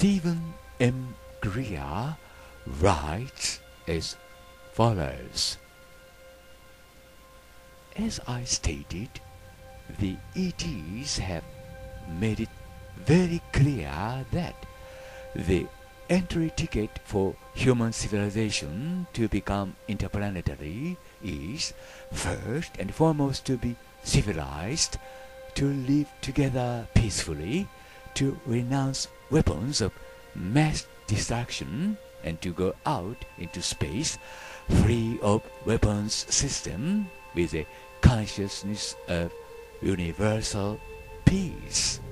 Stephen M. Greer writes as follows. As I stated, the ETs have made it very clear that the entry ticket for human civilization to become interplanetary is first and foremost to be civilized, to live together peacefully, to renounce weapons of mass destruction, and to go out into space free of weapons system with a consciousness of universal peace.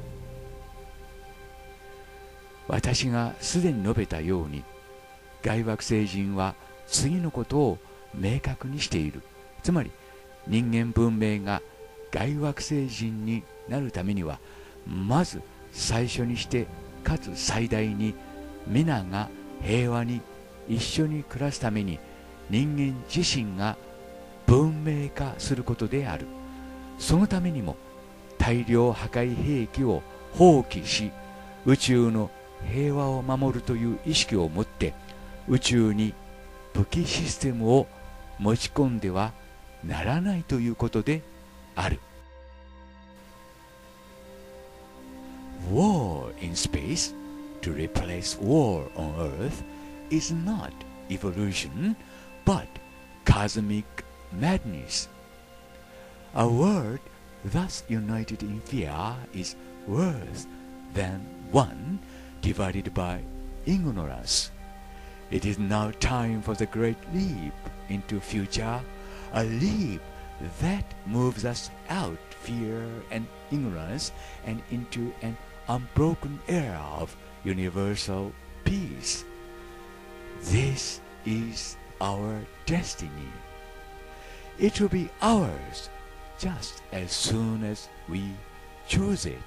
私がすでに述べたように、外惑星人は次のことを明確にしている。つまり、人間文明が外惑星人になるためには、まず最初にしてかつ最大に皆が平和に一緒に暮らすために人間自身が文明化することである。そのためにも大量破壊兵器を放棄し、宇宙の平和を守るという意識を持って宇宙に武器システムを持ち込んではならないということである。War in space to replace war on Earth is not evolution, but cosmic madness. A world thus united in fear is worse than one divided by ignorance. It is now time for the great leap into future, a leap that moves us out fear and ignorance and into an unbroken era of universal peace. This is our destiny. It will be ours just as soon as we choose it.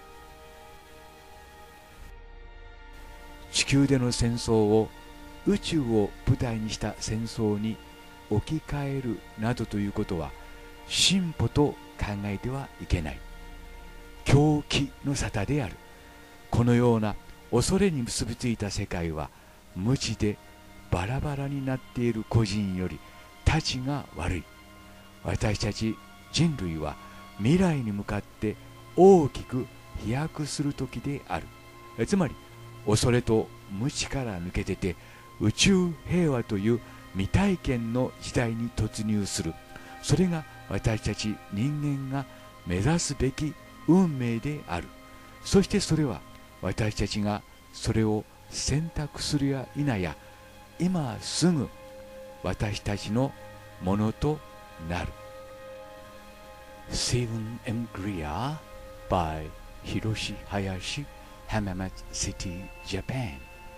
地球での戦争を宇宙を舞台にした戦争に置き換えるなどということは進歩と考えてはいけない。狂気の沙汰である。このような恐れに結びついた世界は無知でバラバラになっている個人よりたちが悪い。私たち人類は未来に向かって大きく飛躍する時である。つまり恐れと無知から抜け出て宇宙平和という未体験の時代に突入する。それが私たち人間が目指すべき運命である。そしてそれは私たちがそれを選択するや否や今すぐ私たちのものとなる。Stephen M. Greer by Hiroshi Hayashi, Hamamatsu City, Japan.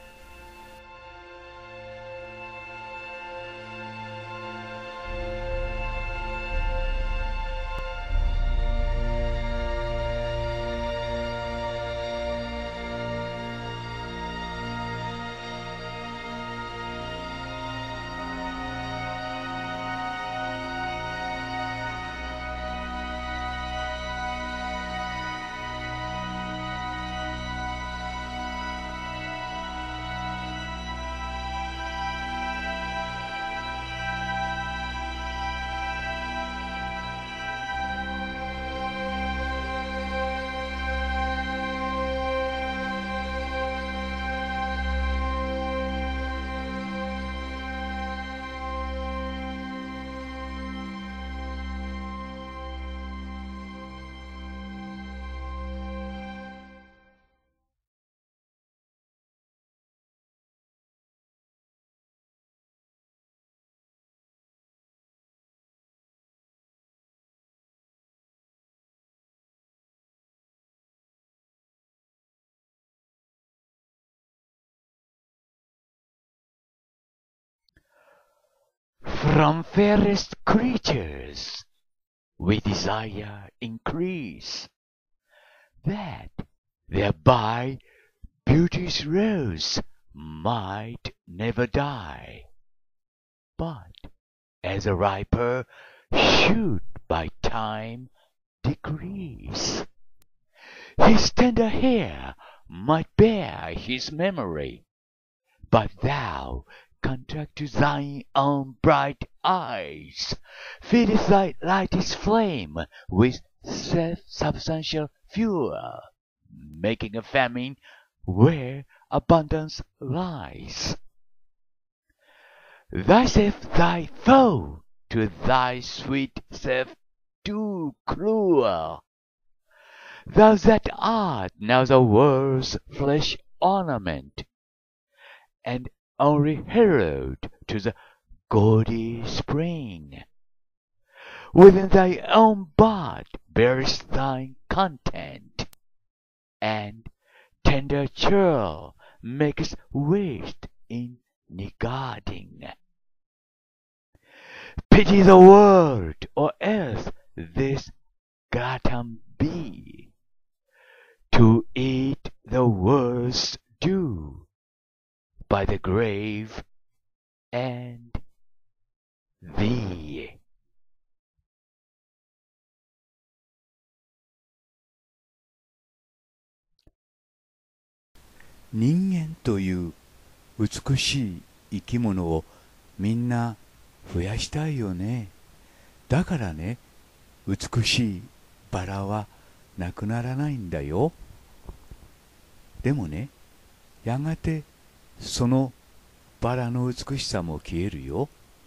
From fairest creatures we desire increase, that thereby beauty's rose might never die, but as a riper shoot by time decrease, his tender hair might bear his memory. But thou, contract to thine own bright eyes, fillest thy lightest flame with self-substantial fuel, making a famine where abundance lies. Thyself thy foe, to thy sweet self too cruel. Thou that art now the world's flesh ornament, and only herald to the gaudy spring. Within thy own bud bearest thine content, and tender churl makest waste in negarding. Pity the world, or else this glutton be, to eat the world's due by the grave and thee. 人間という美しい生き物をみんな増やしたいよね。だからね、美しいバラはなくならないんだよ。でもね、やがてそのバラの美しさも消えるよ。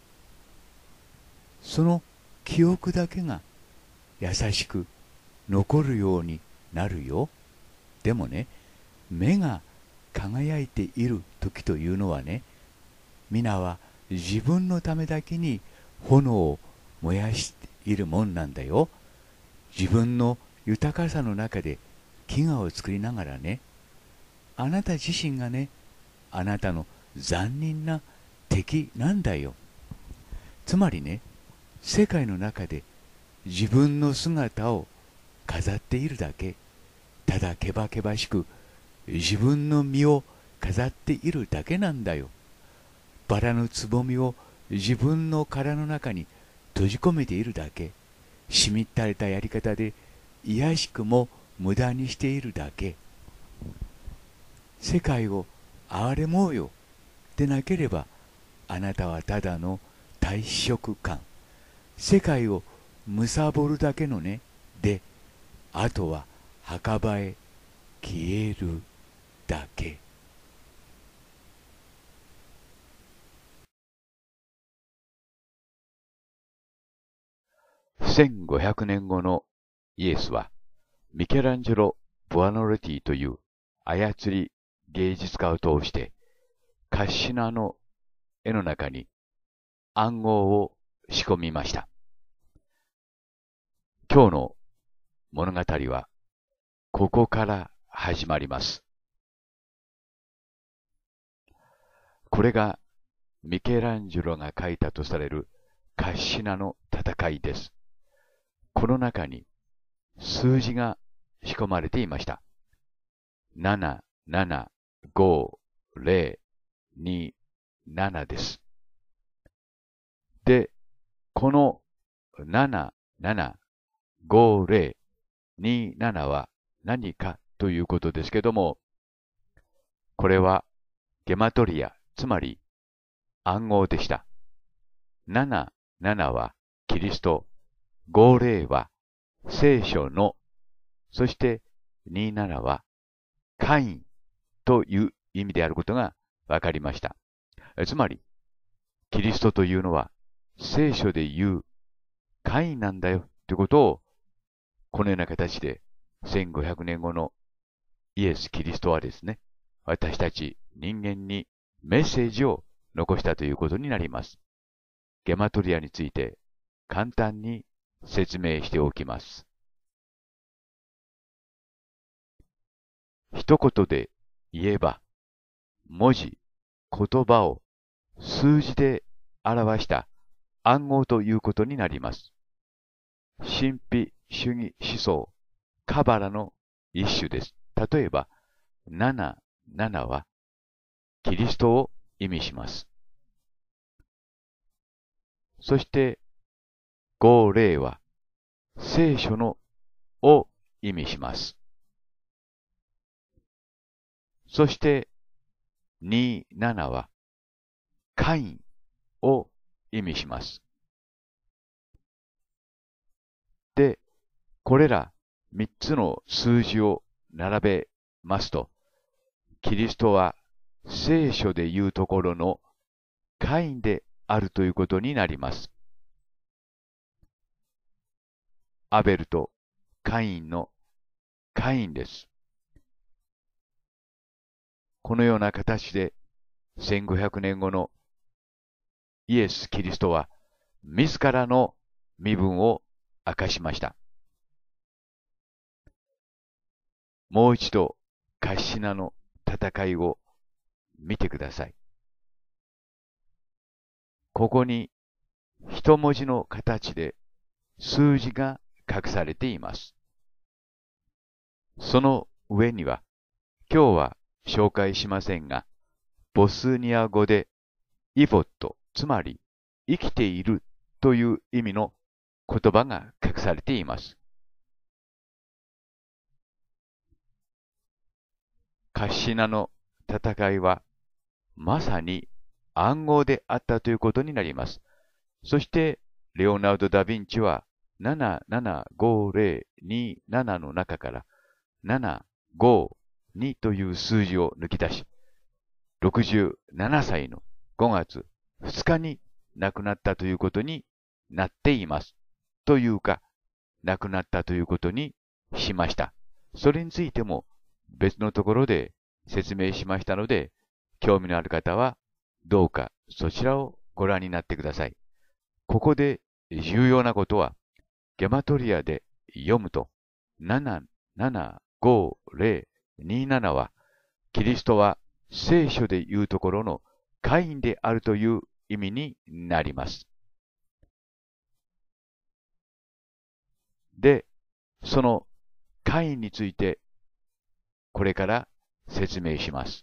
その記憶だけが優しく残るようになるよ。でもね、目が輝いている時というのはね、皆は自分のためだけに炎を燃やしているもんなんだよ。自分の豊かさの中で飢餓を作りながらね、あなた自身がね、あなたの残忍な敵なんだよ。つまりね、世界の中で自分の姿を飾っているだけ、ただけばけばしく自分の身を飾っているだけなんだよ。バラのつぼみを自分の殻の中に閉じ込めているだけ。しみったれたやり方で卑しくも無駄にしているだけ。世界を憐れもうよでなければ、あなたはただの大食漢。世界を貪るだけのね。で、あとは墓場へ消えるだけ。1500年後のイエスは、ミケランジェロ・ブアノレティという操り芸術家を通して、カッシナの絵の中に暗号を仕込みました。今日の物語は、ここから始まります。これがミケランジェロが描いたとされるカッシナの戦いです。この中に数字が仕込まれていました。77502です。で、この775027は何かということですけども、これはゲマトリア、つまり暗号でした。77はキリスト、50は聖書の、そして27はカインという意味であることが分かりました。つまり、キリストというのは聖書で言うカインなんだよということを、このような形で1500年後のイエス・キリストはですね、私たち人間にメッセージを残したということになります。ゲマトリアについて簡単に説明しておきます。一言で言えば、文字、言葉を数字で表した暗号ということになります。神秘主義思想、カバラの一種です。例えば、77はキリストを意味します。そして、50は聖書のを意味します。 そして、27は、カインを意味します。で、これら3つの数字を並べますと、キリストは聖書で言うところのカインであるということになります。アベルとカインのカインです。このような形で1500年後のイエス・キリストは自らの身分を明かしました。もう一度、カシナの戦いを見てください。ここに一文字の形で数字が隠されています。その上には、今日は紹介しませんが、ボスニア語でイボット、つまり生きているという意味の言葉が隠されています。カシナの戦いはまさに暗号であったということになります。そして、レオナルド・ダ・ヴィンチは775027の中から752という数字を抜き出し、67歳の5月2日に亡くなったということになっています。というか、亡くなったということにしました。それについても別のところで説明しましたので、興味のある方はどうかそちらをご覧になってください。ここで重要なことは、ゲマトリアで読むと、775027は、キリストは聖書で言うところのカインであるという意味になります。で、そのカインについて、これから説明します。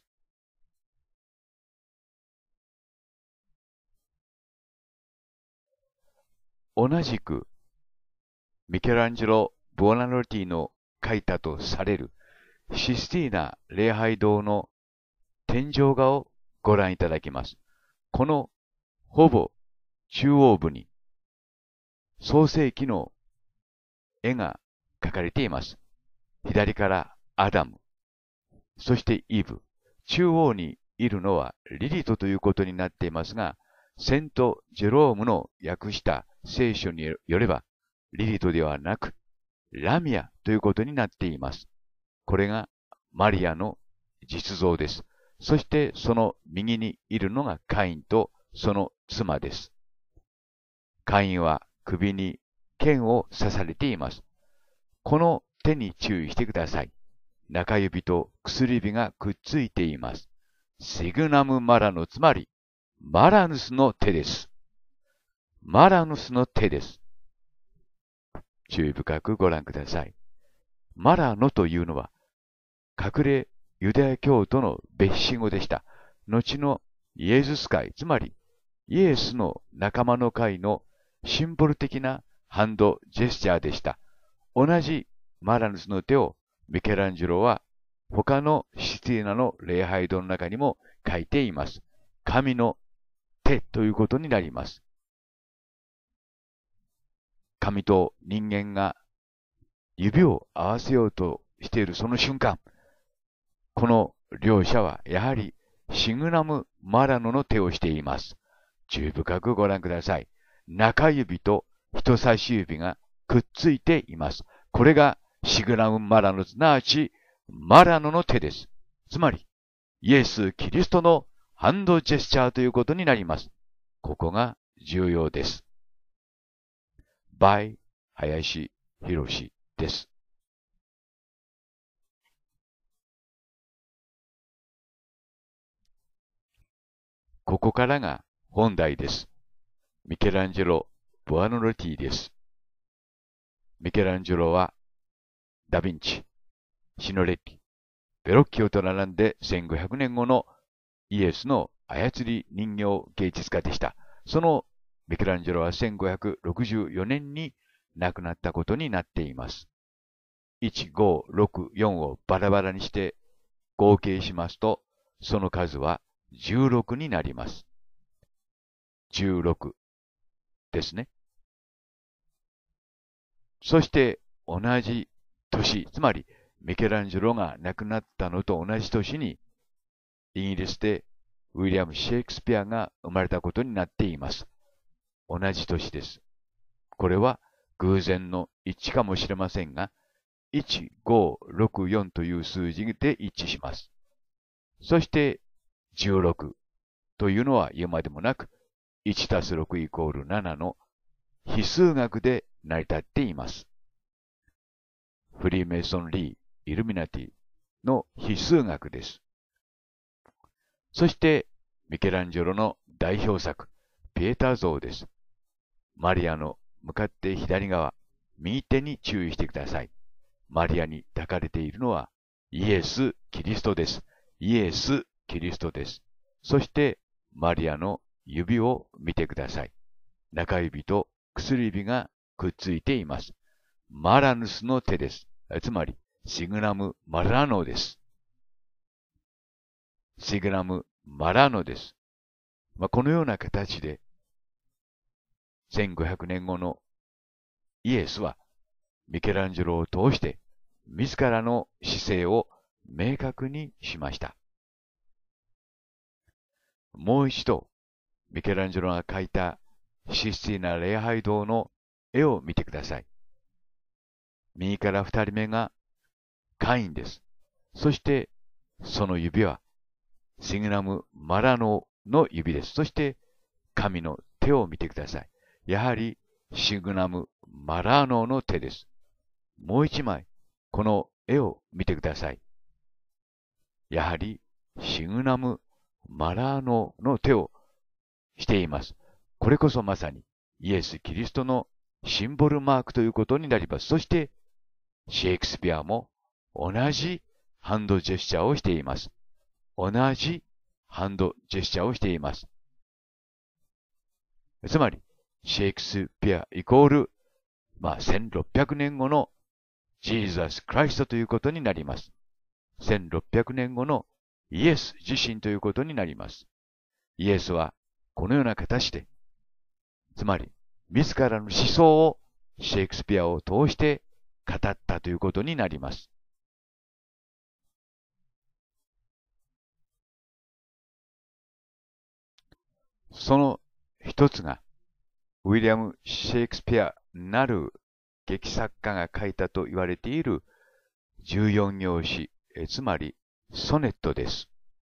同じく、ミケランジェロ・ボナロティの描いたとされるシスティーナ礼拝堂の天井画をご覧いただきます。このほぼ中央部に創世記の絵が描かれています。左からアダム、そしてイブ、中央にいるのはリリトということになっていますが、セント・ジェロームの訳した聖書によれば、リリトではなく、ラミアということになっています。これがマリアの実像です。そしてその右にいるのがカインとその妻です。カインは首に剣を刺されています。この手に注意してください。中指と薬指がくっついています。シグナム・マラノ、つまりマラヌスの手です。マラヌスの手です。注意深くご覧ください。マラノというのは、隠れユダヤ教徒の別紙語でした。後のイエズス会、つまりイエスの仲間の会のシンボル的なハンドジェスチャーでした。同じマラヌスの手をミケランジェロは他のシティーナの礼拝堂の中にも書いています。神の手ということになります。神と人間が指を合わせようとしているその瞬間、この両者はやはりシグナム・マラノの手をしています。注意深くご覧ください。中指と人差し指がくっついています。これがシグナム・マラノ、すなわちマラノの手です。つまり、イエス・キリストのハンドジェスチャーということになります。ここが重要です。by 林博です。ここからが本題です。ミケランジェロ・ボアノロティです。ミケランジェロはダ・ヴィンチ、シノレッリ、ベロッキオと並んで1500年後のイエスの操り人形芸術家でした。そのミケランジェロは1564年に亡くなったことになっています。1、5、6、4をバラバラにして合計しますと、その数は16になります。16ですね。そして同じ年、つまりミケランジェロが亡くなったのと同じ年に、イギリスでウィリアム・シェイクスピアが生まれたことになっています。同じ年です。これは偶然の一致かもしれませんが、1564という数字で一致します。そして16というのは言うまでもなく、1たす6イコール7の比数学で成り立っています。フリーメイソンリー、イルミナティの比数学です。そして、ミケランジェロの代表作、ピエタ像です。マリアの向かって左側、右手に注意してください。マリアに抱かれているのはイエス・キリストです。イエス・キリストです。そして、マリアの指を見てください。中指と薬指がくっついています。マラヌスの手です。つまり、シグナム・マラノです。シグナム・マラノです。このような形で、1500年後のイエスは、ミケランジェロを通して、自らの姿勢を明確にしました。もう一度、ミケランジェロが描いたシスティーナ礼拝堂の絵を見てください。右から二人目がカインです。そして、その指は、シグナム・マラノの指です。そして、神の手を見てください。やはり、シグナム・マラノの手です。もう一枚、この絵を見てください。やはり、シグナム・マラノの手をしています。これこそまさに、イエス・キリストのシンボルマークということになります。そして、シェイクスピアも同じハンドジェスチャーをしています。同じハンドジェスチャーをしています。つまり、シェイクスピアイコール、1600年後のジーザス・クライストということになります。1600年後のイエス自身ということになります。イエスはこのような形で、つまり、自らの思想をシェイクスピアを通して語ったということになります。その一つが、ウィリアム・シェイクスピアなる劇作家が書いたと言われている14行詩、つまりソネットです。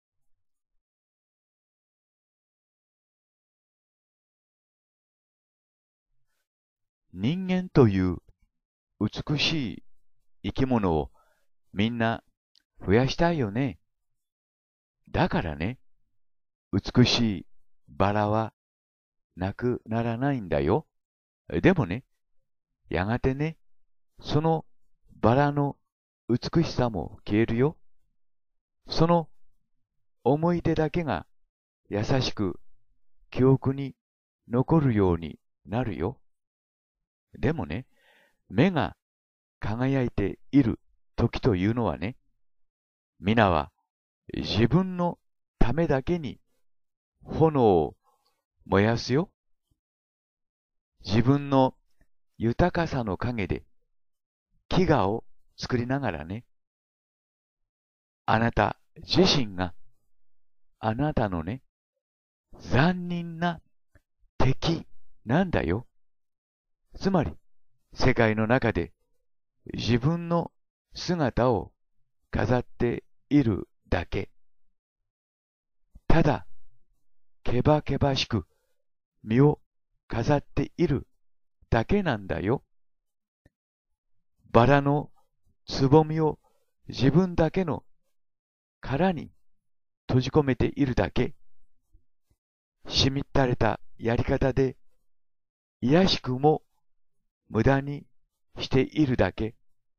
人間という美しい生き物をみんな増やしたいよね。だからね、美しいバラはなくならないんだよ。でもね、やがてね、そのバラの美しさも消えるよ。その思い出だけが優しく記憶に残るようになるよ。でもね、目が輝いている時というのはね、皆は自分のためだけに炎を燃やすよ。自分の豊かさの陰で飢餓を作りながらね、あなた自身があなたのね、残忍な敵なんだよ。つまり、世界の中で自分の姿を飾っているだけ。ただ、けばけばしく身を飾っているだけなんだよ。バラのつぼみを自分だけの殻に閉じ込めているだけ。しみったれたやり方で、いやしくも無駄にしているだけ。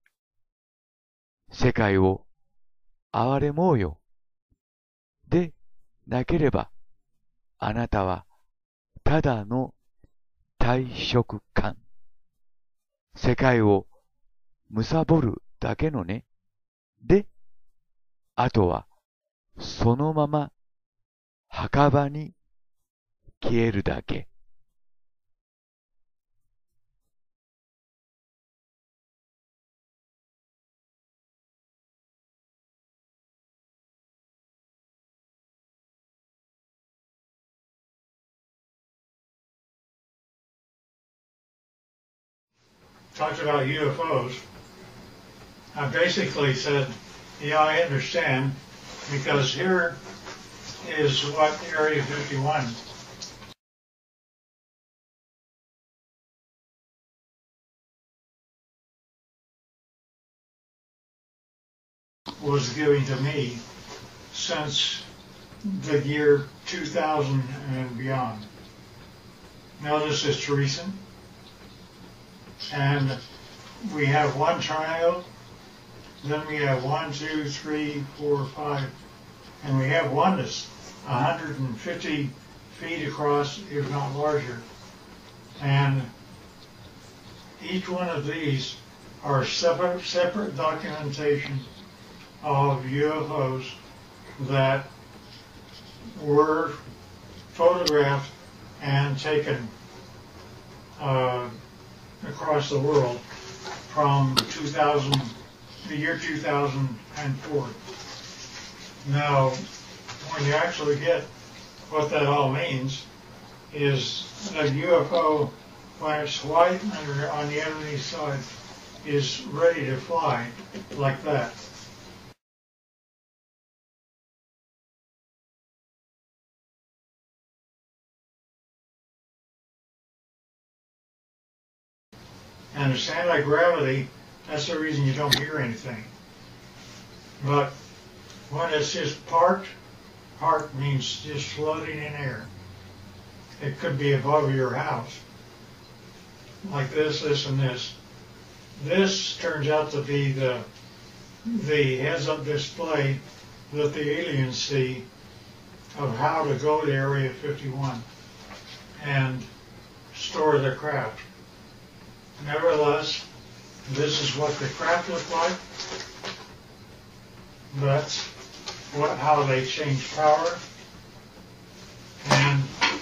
世界を憐れもうよ。でなければ、あなたはただの退職官。世界を貪るだけのね。で、 あとはそのまま墓場に消えるだけ。 Talked about UFOs. I basically said, yeah, I understand, because here is what Area 51 was giving to me since the year 2000 and beyond. Notice it's recent, and we have one triangle, then we have 1, 2, 3, 4, 5, and we have one that's 150 feet across, if not larger. And each one of these are separate documentation of UFOs that were photographed and taken across the world from the year 2004. Now, when you actually get what that all means, is a UFO, when it's white on the enemy side, is ready to fly like that. And it's anti-gravity, that's the reason you don't hear anything. But when it's just parked means just floating in air. It could be above your house, like this, and this. This turns out to be the heads-up display that the aliens see of how to go to Area 51 and store their craft. Nevertheless, this is what the craft look like. That's how they change power. And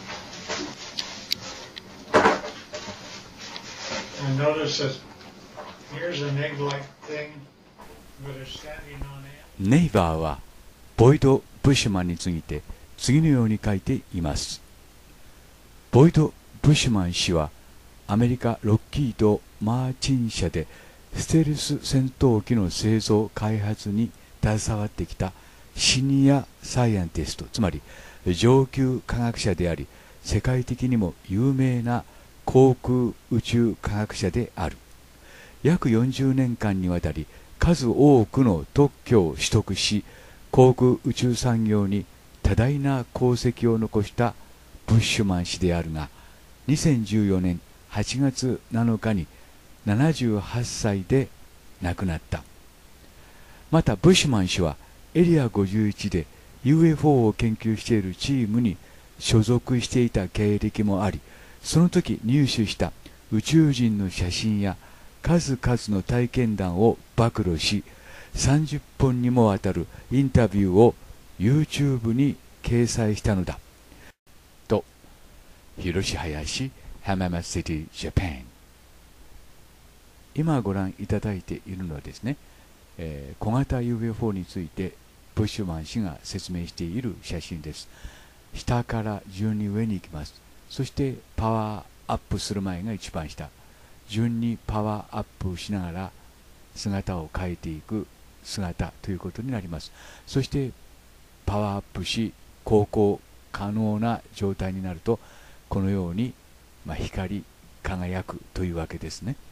notice that here's an egg-like thing that is standing on it. ネイバーはボイド・ブッシュマンについて次のように書いています。ボイド・ブッシュマン氏はアメリカロッキード・マーチン社でステルス戦闘機の製造開発に携わってきたシニアサイエンティスト、つまり上級科学者であり、世界的にも有名な航空宇宙科学者である。約40年間にわたり数多くの特許を取得し、航空宇宙産業に多大な功績を残したブッシュマン氏であるが、2014年8月7日に78歳で亡くなった。またブッシュマン氏はエリア51で UFO を研究しているチームに所属していた経歴もあり、その時入手した宇宙人の写真や数々の体験談を暴露し、30本にもわたるインタビューを YouTube に掲載したのだ。と、広林浜松シティジャパン。今ご覧いただいているのはですね、小型 UFO についてブッシュマン氏が説明している写真です。下から順に上に行きます。そしてパワーアップする前が一番下。順にパワーアップしながら姿を変えていく姿ということになります。そしてパワーアップし航行可能な状態になると、このように、光り輝くというわけですね。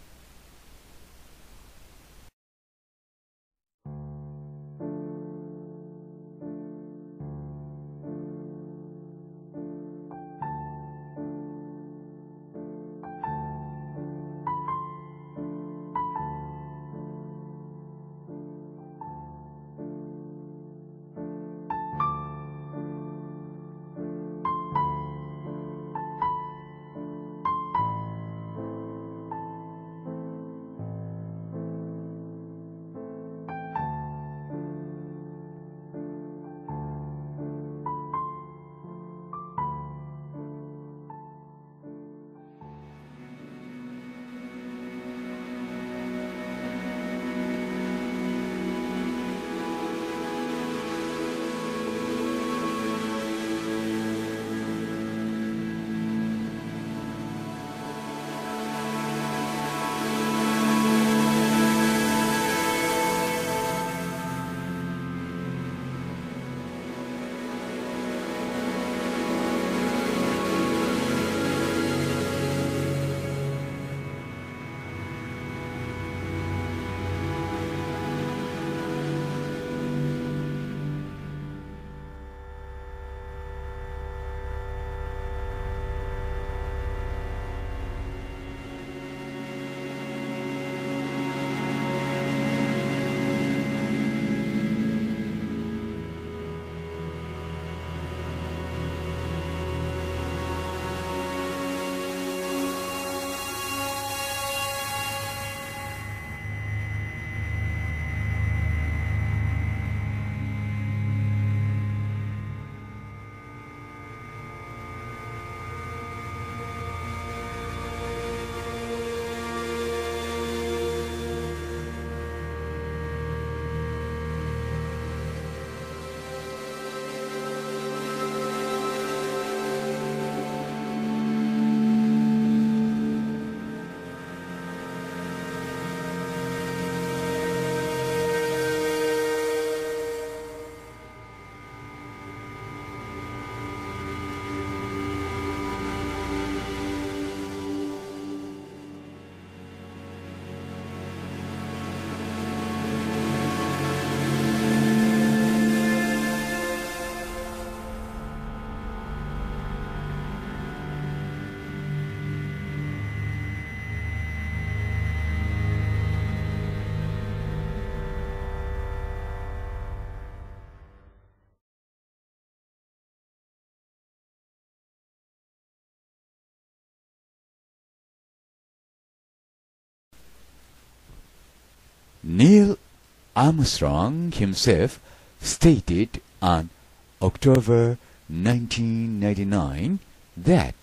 Neil Armstrong himself stated on October 1999 that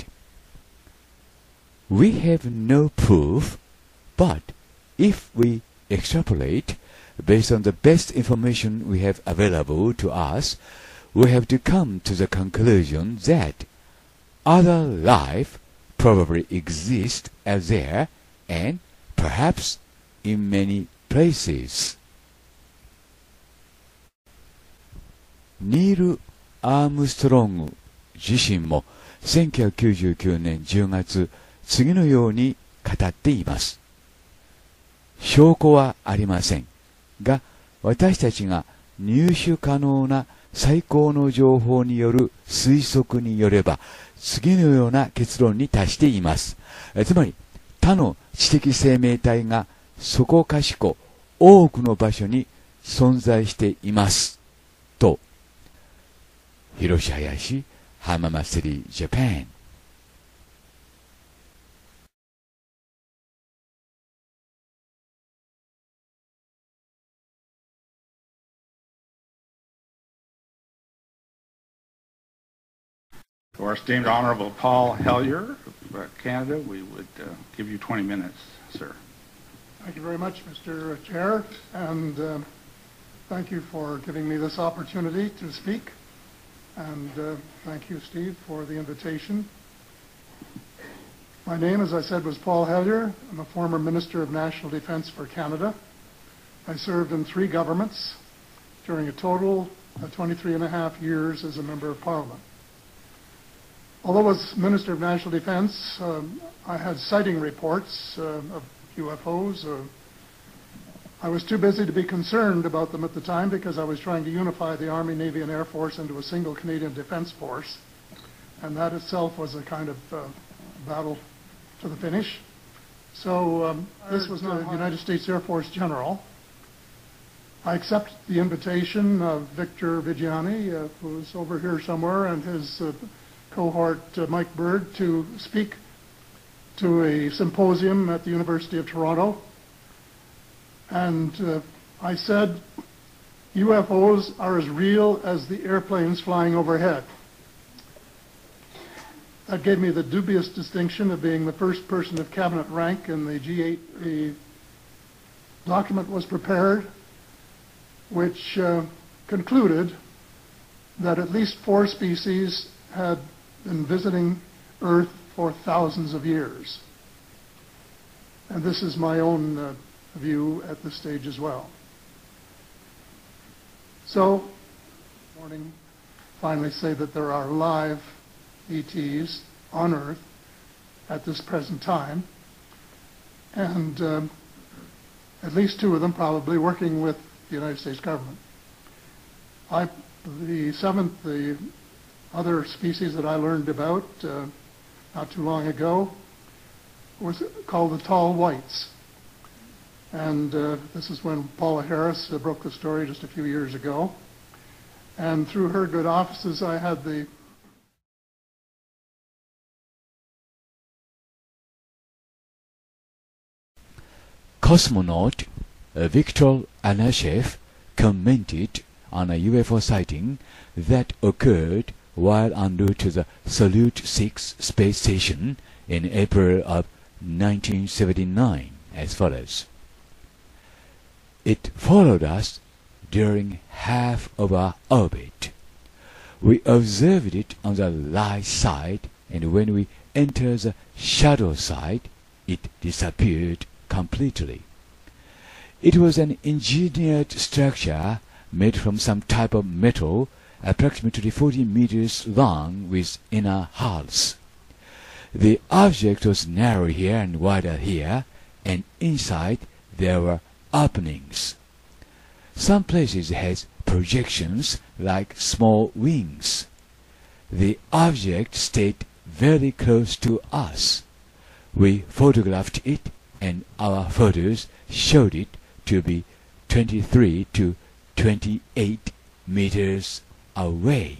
we have no proof, but if we extrapolate based on the best information we have available to us, we have to come to the conclusion that other life probably exists out there and perhaps in many places. ニール・アームストロング自身も1999年10月、次のように語っています。証拠はありませんが、私たちが入手可能な最高の情報による推測によれば、次のような結論に達しています。つまり、他の知的生命体がそこかしこ多くの場所に存在しています。と、広志林浜祭りジャパン。 To our esteemed Honorable Paul Hellyer of Canada, we would give you 20 minutes, sir. Thank you very much, Mr. Chair, and thank you for giving me this opportunity to speak. And thank you, Steve, for the invitation. My name, as I said, was Paul Hellyer. I'm a former Minister of National Defence for Canada. I served in 3 governments during a total of 23 and a half years as a Member of Parliament. Although as Minister of National Defence, I had sighting reports of UFOs. I was too busy to be concerned about them at the time because I was trying to unify the Army, Navy and Air Force into a single Canadian Defence Force. And that itself was a kind of battle to the finish. So this was the United States Air Force General. I accept the invitation of Victor Viggiani, who's over here somewhere, and his cohort Mike Bird to speak to a symposium at the University of Toronto. And I said, UFOs are as real as the airplanes flying overhead. That gave me the dubious distinction of being the first person of cabinet rank in the G8. The document was prepared, which concluded that at least 4 species had been visiting Earth for thousands of years. And this is my own view at this stage as well. So, this morning, finally say that there are live ETs on Earth at this present time, and at least 2 of them probably working with the United States government. The other species that I learned about not too long ago was called the tall whites. And this is when Paula Harris broke the story just a few years ago. And through her good offices, I had the Cosmonaut Viktor Anashev commented on a UFO sighting that occurred while en route to the Salyut 6 space station in April of 1979 as follows. It followed us during half of our orbit. We observed it on the light side, and when we entered the shadow side, it disappeared completely. It was an engineered structure made from some type of metal approximately 40 meters long with inner hulls. The object was narrow here and wider here, and inside there were openings. Some places had projections like small wings. The object stayed very close to us. We photographed it, and our photos showed it to be 23 to 28 meters away.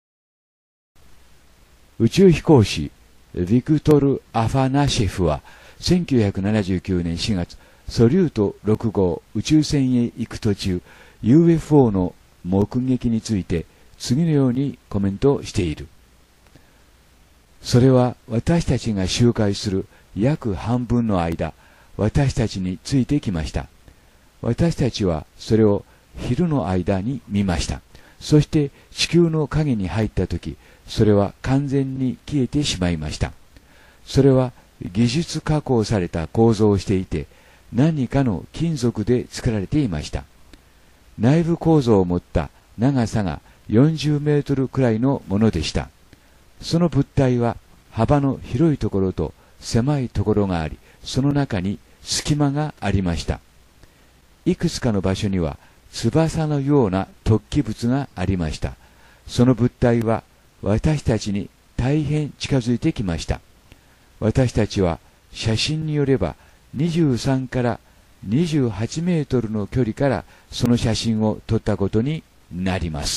宇宙飛行士ビクトル・アファナシェフは 1979年4月、ソリュート6号宇宙船へ行く途中、UFO の目撃について次のようにコメントしている。それは私たちが周回する約半分の間、私たちについてきました。私たちはそれを昼の間に見ました。そして地球の影に入ったとき、それは完全に消えてしまいました。それは技術加工された構造をしていて、何かの金属で作られていました。内部構造を持った長さが40メートルくらいのものでした。その物体は幅の広いところと狭いところがあり、その中に隙間がありました。いくつかの場所には翼のような突起物がありました。その物体は私たちに大変近づいてきました。私たちは写真によれば23から28メートルの距離からその写真を撮ったことになります。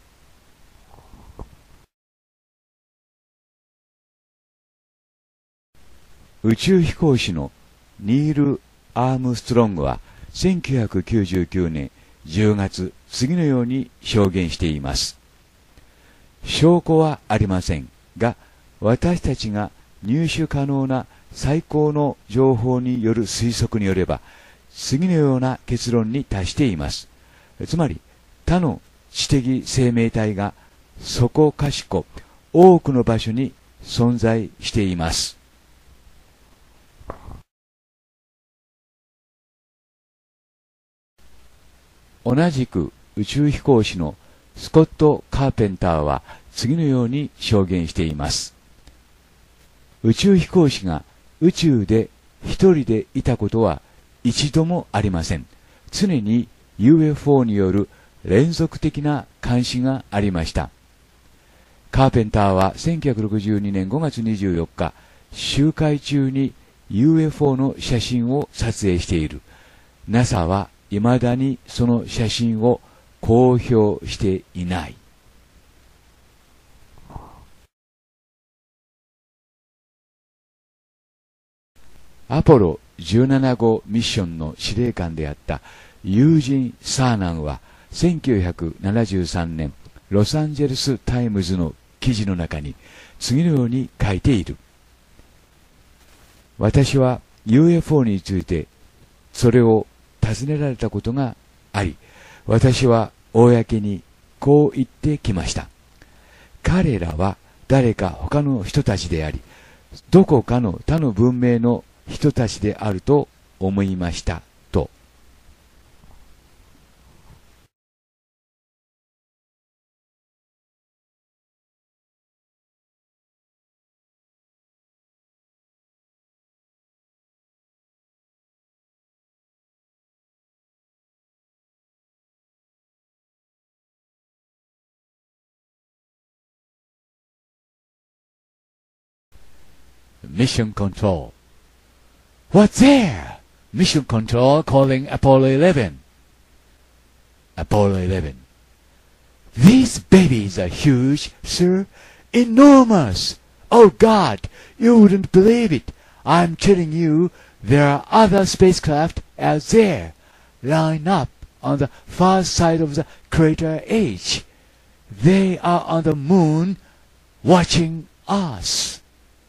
宇宙飛行士のニール・アームストロングは1999年10月、次のように証言しています。証拠はありませんが、私たちが入手可能な最高の情報による推測によれば、次のような結論に達しています。つまり、他の知的生命体がそこかしこ多くの場所に存在しています。同じく宇宙飛行士のスコット・カーペンターは次のように証言しています。宇宙飛行士が宇宙で一人でいたことは一度もありません。常に UFO による連続的な監視がありました。カーペンターは1962年5月24日、周回中に UFO の写真を撮影している。NASA は未だにその写真を公表していない。アポロ17号ミッションの司令官であったユージン・サーナンは1973年ロサンゼルス・タイムズの記事の中に次のように書いている。私は UFO についてそれを尋ねられたことがあり、私は公にこう言ってきました。彼らは誰か他の人たちであり、どこかの他の文明の人たちであると思いましたと。Mission Control. What's there? Mission Control calling Apollo 11. Apollo 11. These babies are huge, sir. Enormous. Oh God, you wouldn't believe it. I'm telling you, there are other spacecraft out there. Line up on the far side of the crater edge. They are on the moon watching us.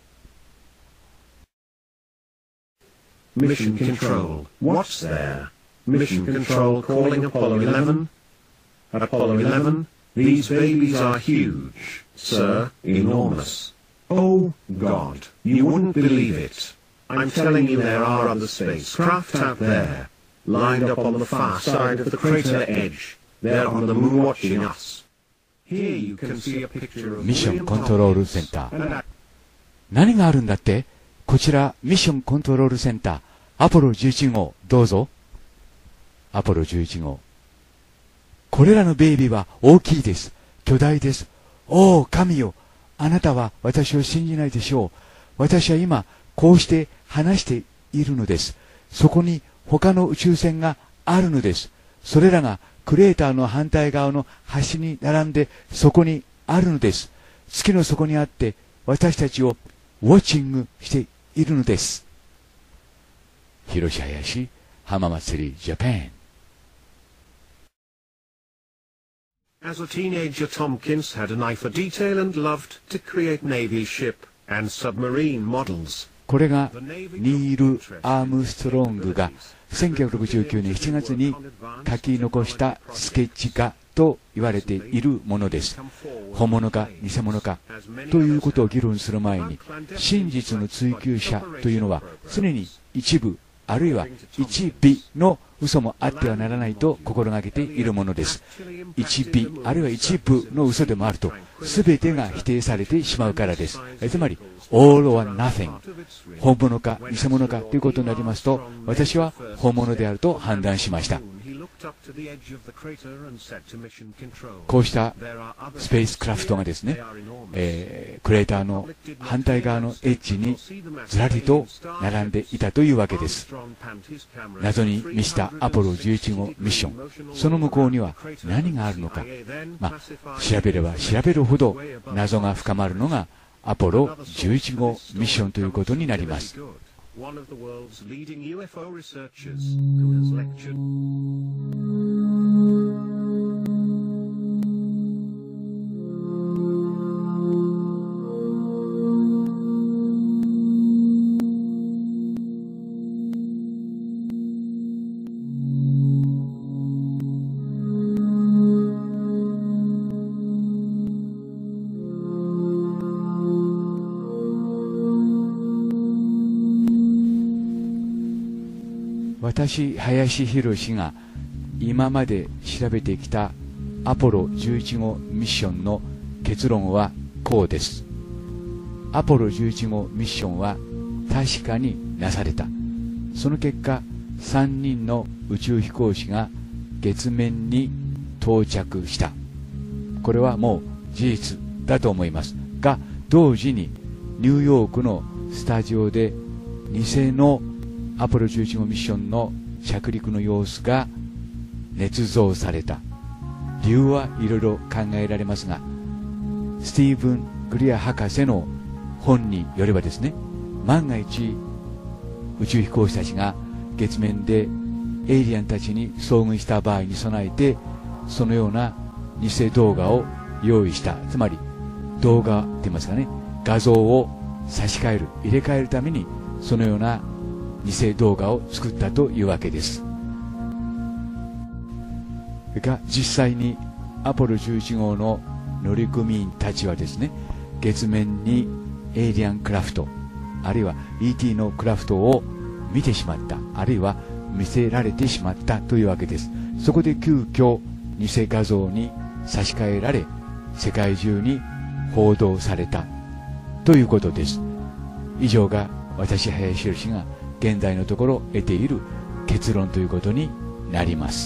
Mission Control, what's there? Mission Control calling Apollo 11? Apollo 11, these babies are huge, sir, enormous. Oh, God, you wouldn't believe it. I'm telling you there are other spacecraft out there, lined up on the far side of the crater edge. They're on the moon watching us. Here you can see a picture of ミッションコントロールセンター。何があるんだって？こちらミッションコントロールセンター。アポロ11号、どうぞ。アポロ11号。これらのベイビーは大きいです。巨大です。おお、神よ。あなたは私を信じないでしょう。私は今、こうして話しているのです。そこに他の宇宙船があるのです。それらがクレーターの反対側の端に並んでそこにあるのです。月の底にあって私たちをウォッチングしているのです。 広林浜祭り Japan。 As a teenager, Tompkins had an eye for detail and loved to create Navy ship and submarine models. これがニール・アームストロングが1969年7月に書き残したスケッチ画と言われているものです。本物か偽物かということを議論する前に、真実の追求者というのは常に一部あるいは一尾の嘘もあってはならないと心がけているものです。一尾あるいは一部の嘘でもあると全てが否定されてしまうからです。つまり all or nothing、 本物か偽物かということになりますと、私は本物であると判断しました。こうしたスペースクラフトがですね、クレーターの反対側のエッジにずらりと並んでいたというわけです。謎に満ちたアポロ11号ミッション、その向こうには何があるのか、調べれば調べるほど謎が深まるのがアポロ11号ミッションということになります。 One of the world's leading UFO researchers who has lectured. 私、林博が今まで調べてきたアポロ11号ミッションの結論はこうです。アポロ11号ミッションは確かになされた。その結果、3人の宇宙飛行士が月面に到着した。これはもう事実だと思いますが、同時にニューヨークのスタジオで偽のアポロ11号ミッションの着陸の様子が捏造された。理由はいろいろ考えられますが、スティーブン・グリア博士の本によればですね、万が一宇宙飛行士たちが月面でエイリアンたちに遭遇した場合に備えて、そのような偽動画を用意した。つまり動画って言いますかね、画像を差し替える、入れ替えるためにそのような偽動画を作ったというわけです。が実際にアポロ11号の乗組員たちはですね、月面にエイリアンクラフトあるいは ET のクラフトを見てしまった、あるいは見せられてしまったというわけです。そこで急遽偽画像に差し替えられ世界中に報道されたということです。以上が私林博が現在のところ得ている結論ということになります。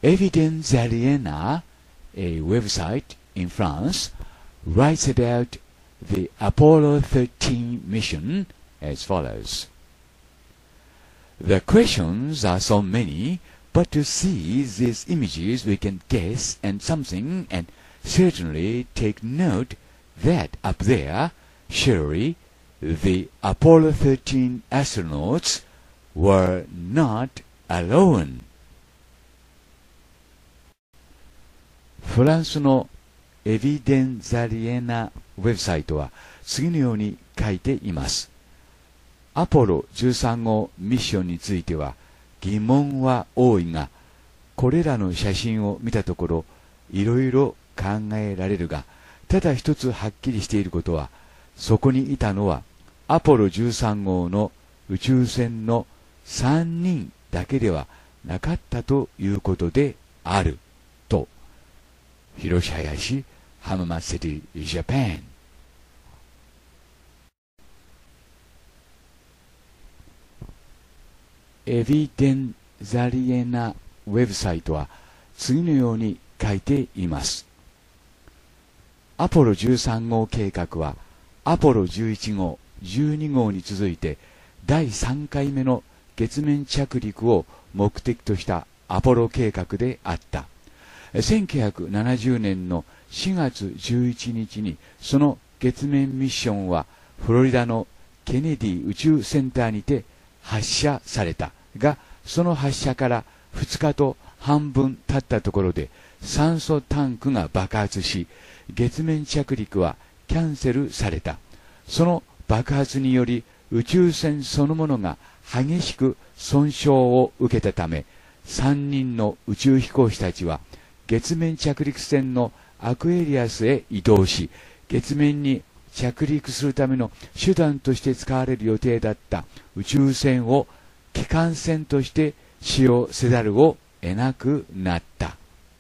Evidence Aliena, a website in France, writes about the Apollo 13 mission as follows. The questions are so many, but to see these images we can guess and something and certainly take note that up there, surely, the Apollo 13 astronauts were not alone. フランスのエビデンザリエナウェブサイトは次のように書いています。アポロ13号ミッションについては疑問は多いが、これらの写真を見たところいろいろ考えられるが、ただ一つはっきりしていることは、そこにいたのはアポロ13号の宇宙船の3人だけではなかったということであると。広島林、浜松シティ、ジャパン。エビデンザリエナウェブサイトは次のように書いています。アポロ13号計画はアポロ11号、12号に続いて第3回目の月面着陸を目的としたアポロ計画であった。1970年の4月11日にその月面ミッションはフロリダのケネディ宇宙センターにて発射されたが、その発射から2日と半分経ったところで酸素タンクが爆発し、月面着陸はキャンセルされた。その爆発により宇宙船そのものが激しく損傷を受けたため、3人の宇宙飛行士たちは月面着陸船のアクエリアスへ移動し、月面に着陸するための手段として使われる予定だった宇宙船を機関船として使用せざるを得なくなった。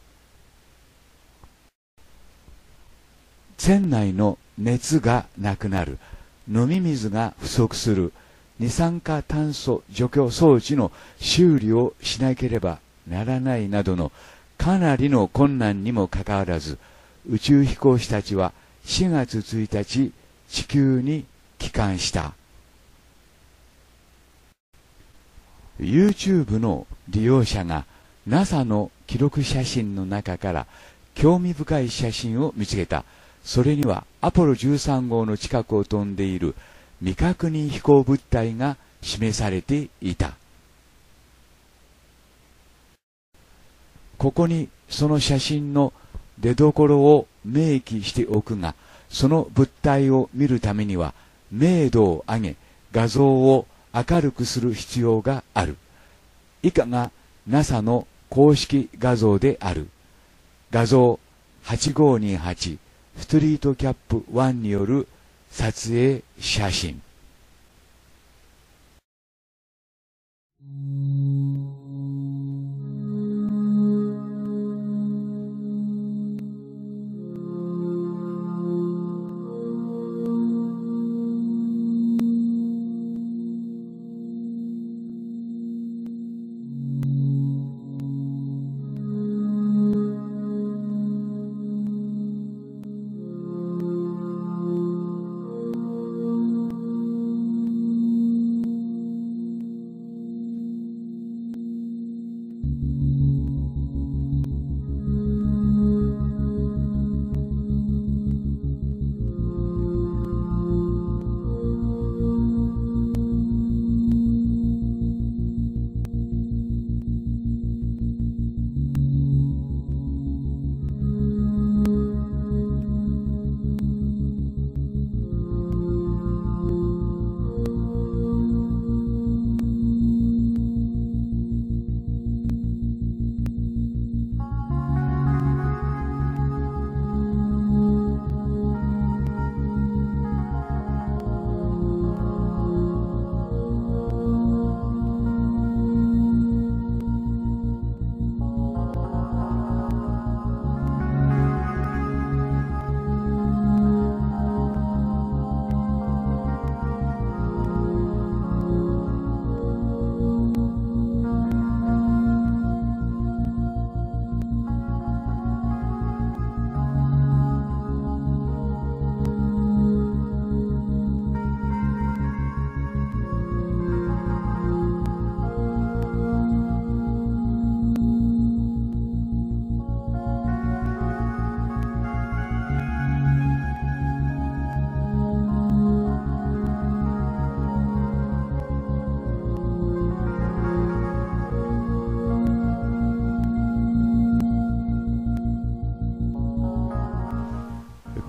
船内の熱がなくなる、飲み水が不足する、二酸化炭素除去装置の修理をしなければならないなどのかなりの困難にもかかわらず、宇宙飛行士たちは4月1日地球に帰還した。 YouTube の利用者が NASA の記録写真の中から興味深い写真を見つけた。それにはアポロ13号の近くを飛んでいる未確認飛行物体が示されていた。ここにその写真の出どころを明記しておくが、その物体を見るためには明度を上げ画像を明るくする必要がある。以下が NASA の公式画像である。画像8528ストリートキャップ1による撮影写真。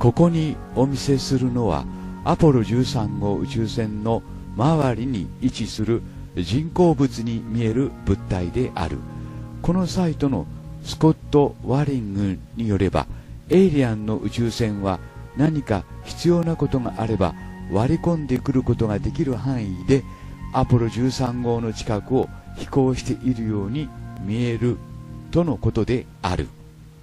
ここにお見せするのはアポロ13号宇宙船の周りに位置する人工物に見える物体である。このサイトのスコット・ワリングによれば、エイリアンの宇宙船は何か必要なことがあれば割り込んでくることができる範囲でアポロ13号の近くを飛行しているように見えるとのことである。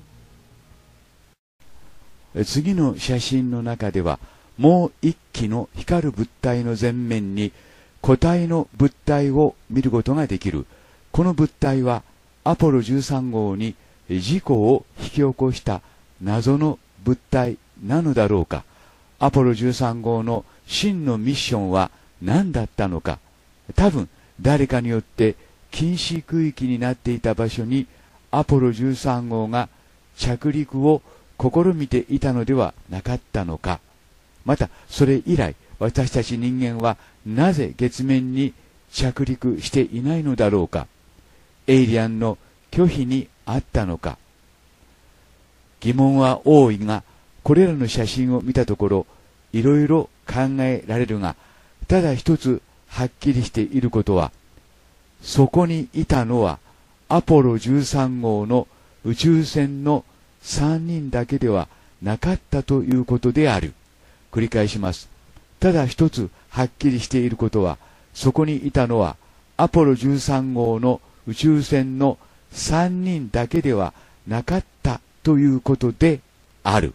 次の写真の中では、もう一機の光る物体の前面に固体の物体を見ることができる。この物体はアポロ13号に事故を引き起こした謎の物体なのだろうか。アポロ13号の真のミッションは何だったのか。多分誰かによって禁止区域になっていた場所にアポロ13号が着陸を試みていたのではなかったのか。またそれ以来私たち人間はなぜ月面に着陸していないのだろうか。エイリアンの拒否にあったのか。疑問は多いが、これらの写真を見たところいろいろ考えられるが、ただ一つはっきりしていることは、そこにいたのはアポロ13号の宇宙船の3人だけではなかったということである。繰り返します。ただ一つはっきりしていることは、そこにいたのはアポロ13号の宇宙船の3人だけではなかったということである。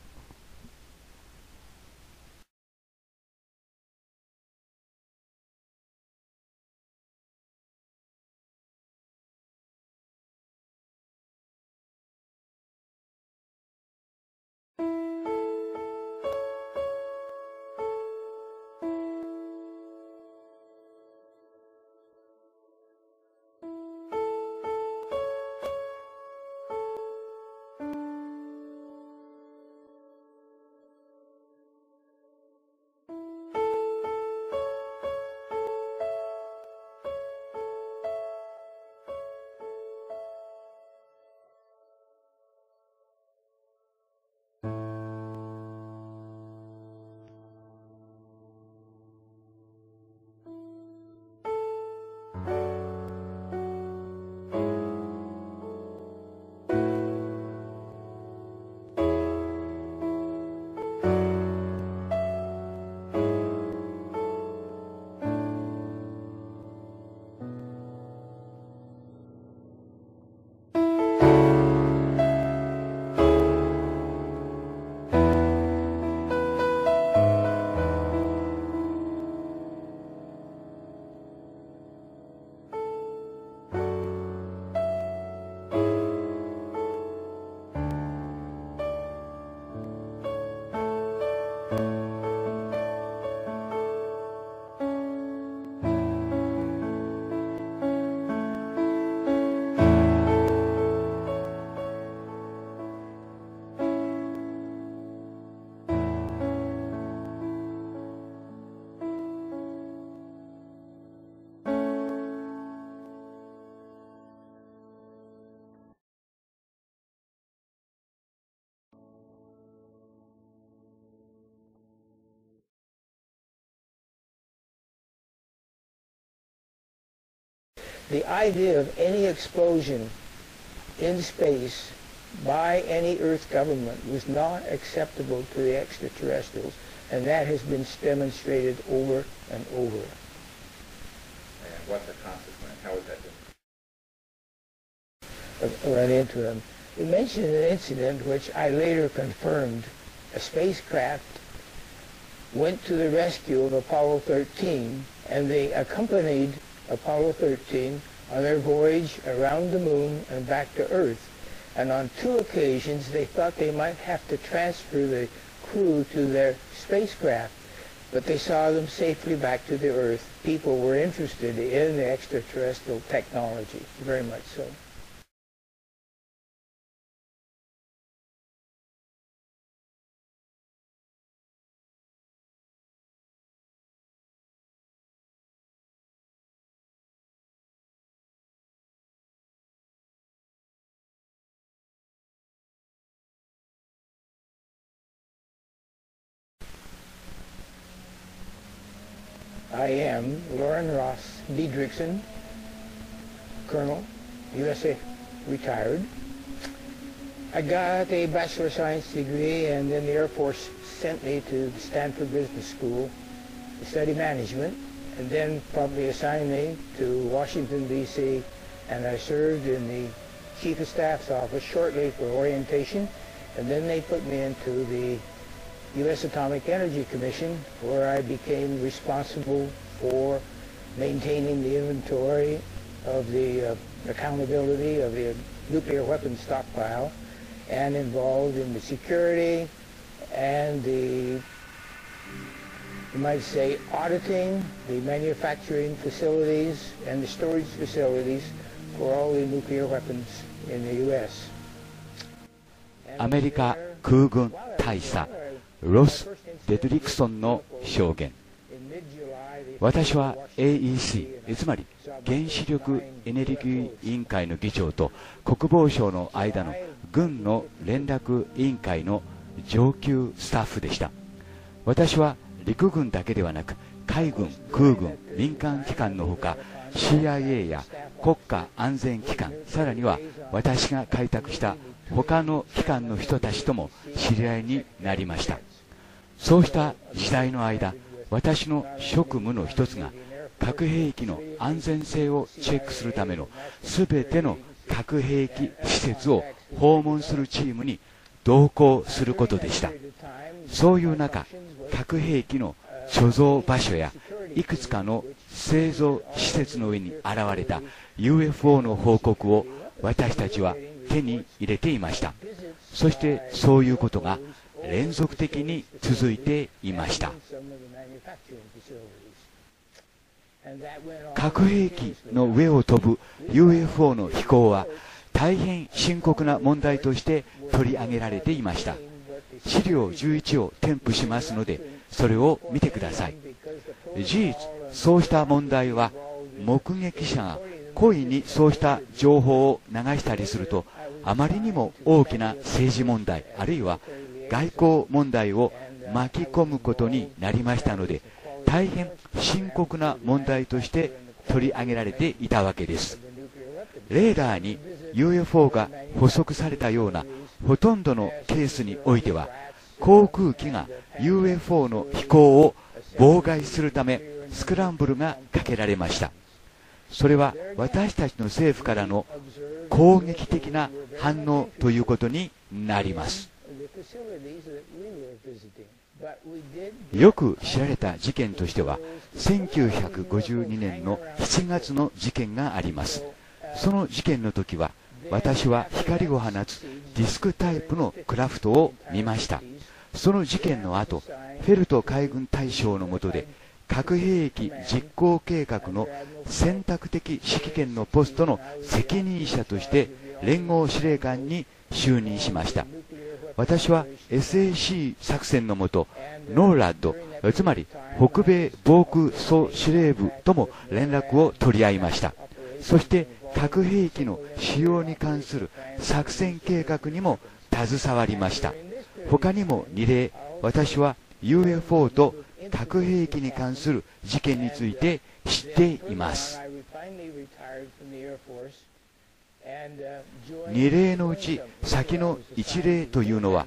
The idea of any explosion in space by any Earth government was not acceptable to the extraterrestrials, and that has been demonstrated over and over. And what's the consequence? How is that different? I ran into them. You mentioned an incident which I later confirmed. A spacecraft went to the rescue of Apollo 13, and they accompanied Apollo 13 on their voyage around the moon and back to Earth. And on 2 occasions they thought they might have to transfer the crew to their spacecraft, but they saw them safely back to the Earth. People were interested in the extraterrestrial technology, very much so. I am Lauren Ross Diedrichsen, Colonel, USA, retired. I got a Bachelor of Science degree, and then the Air Force sent me to the Stanford Business School to study management, and then probably assigned me to Washington, D.C., and I served in the Chief of Staff's office shortly for orientation, and then they put me into the U.S. Atomic Energy Commission, where I became responsible for maintaining the inventory of the accountability of the nuclear weapons stockpile, and involved in the security and the, you might say, auditing the manufacturing facilities and the storage facilities for all the nuclear weapons in the U.S. アメリカ空軍大佐ロス・デドリクソンの証言。私は AEC、つまり原子力エネルギー委員会の議長と国防省の間の軍の連絡委員会の上級スタッフでした。私は陸軍だけではなく海軍、空軍、民間機関のほか CIA や国家安全機関、さらには私が開拓した他の機関の人たちとも知り合いになりました。そうした時代の間、私の職務の一つが核兵器の安全性をチェックするためのすべての核兵器施設を訪問するチームに同行することでした。そういう中、核兵器の貯蔵場所やいくつかの製造施設の上に現れた UFO の報告を私たちは手に入れていました。そしてそういうことが連続的に続いていました。核兵器の上を飛ぶ UFO の飛行は大変深刻な問題として取り上げられていました。資料11を添付しますので、それを見てください。事実、そうした問題は目撃者が故意にそうした情報を流したりすると、あまりにも大きな政治問題、あるいは外交問題を巻き込むことになりましたので、大変深刻な問題として取り上げられていたわけです。レーダーに UFO が捕捉されたようなほとんどのケースにおいては、航空機が UFO の飛行を妨害するためスクランブルがかけられました。それは私たちの政府からの攻撃的な反応ということになります。よく知られた事件としては1952年の7月の事件があります。その事件の時は私は光を放つディスクタイプのクラフトを見ました。その事件の後、フェルト海軍大将の下で核兵器実行計画の選択的指揮権のポストの責任者として連合司令官に就任しました。私は SAC 作戦の下、ノーラッド、つまり北米防空総司令部とも連絡を取り合いました。そして核兵器の使用に関する作戦計画にも携わりました。他にも2例、私は UFO と核兵器に関する事件について知っています。2例のうち先の1例というのは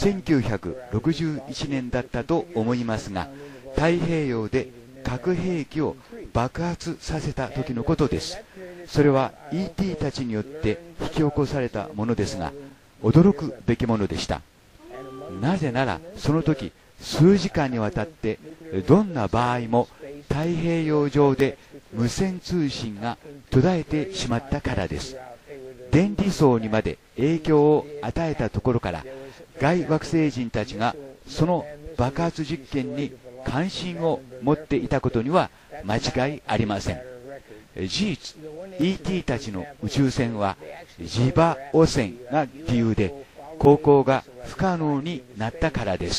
1961年だったと思いますが、太平洋で核兵器を爆発させた時のことです。それは ET たちによって引き起こされたものですが、驚くべきものでした。なぜならその時数時間にわたってどんな場合も太平洋上で無線通信が途絶えてしまったからです。電離層にまで影響を与えたところから外惑星人たちがその爆発実験に関心を持っていたことには間違いありません。事実 ET たちの宇宙船は磁場汚染が理由で航行が不可能になったからです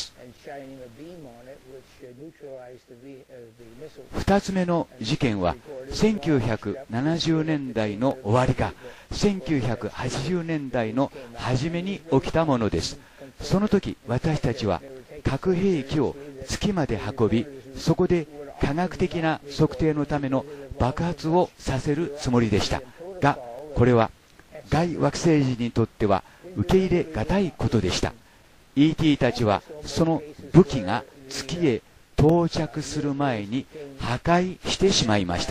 。2つ目の事件は1970年代の終わりか1980年代の初めに起きたものです。その時私たちは核兵器を月まで運び、そこで科学的な測定のための爆発をさせるつもりでしたが、これは外惑星人にとっては受け入れがたいことでした。 E.T. たちはその武器が月へ到着する前に破壊してしまいました。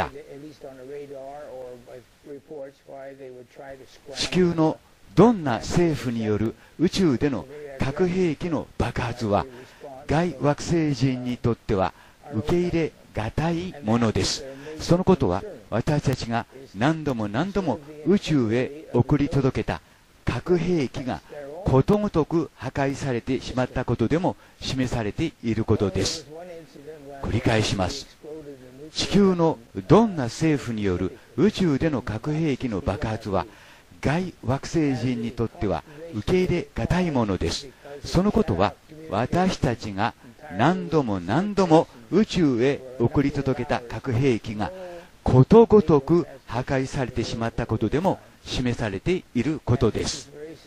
地球のどんな政府による宇宙での核兵器の爆発は外惑星人にとっては受け入れがたいものです。そのことは私たちが何度も何度も宇宙へ送り届けた核兵器がことごとく破壊されてしまったことでも示されていることです。繰り返します。地球のどんな政府による宇宙での核兵器の爆発は外惑星人にとっては受け入れがたいものです。そのことは私たちが何度も何度も宇宙へ送り届けた核兵器がことごとく破壊されてしまったことでも示されていることです。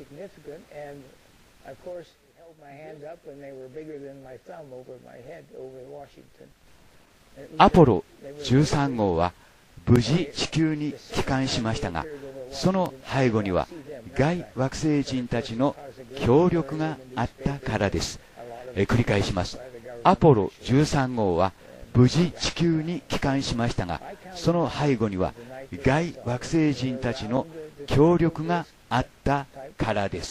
アポロ13号は無事地球に帰還しましたが、その背後には外惑星人たちの協力があったからです。繰り返します。アポロ13号は無事地球に帰還しましたが、その背後には外惑星人たちの協力があったからです。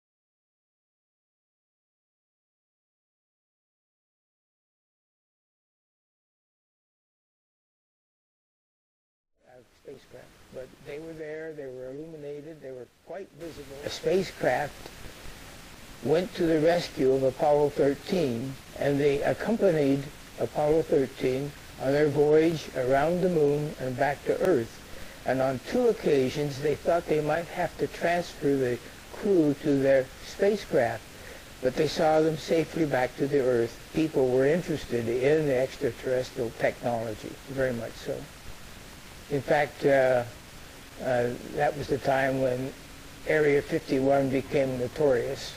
But they were there, they were illuminated, they were quite visible. A spacecraft went to the rescue of Apollo 13, and they accompanied Apollo 13 on their voyage around the moon and back to Earth. And on 2 occasions, they thought they might have to transfer the crew to their spacecraft, but they saw them safely back to the Earth. People were interested in the extraterrestrial technology, very much so. In fact, that was the time when Area 51 became notorious.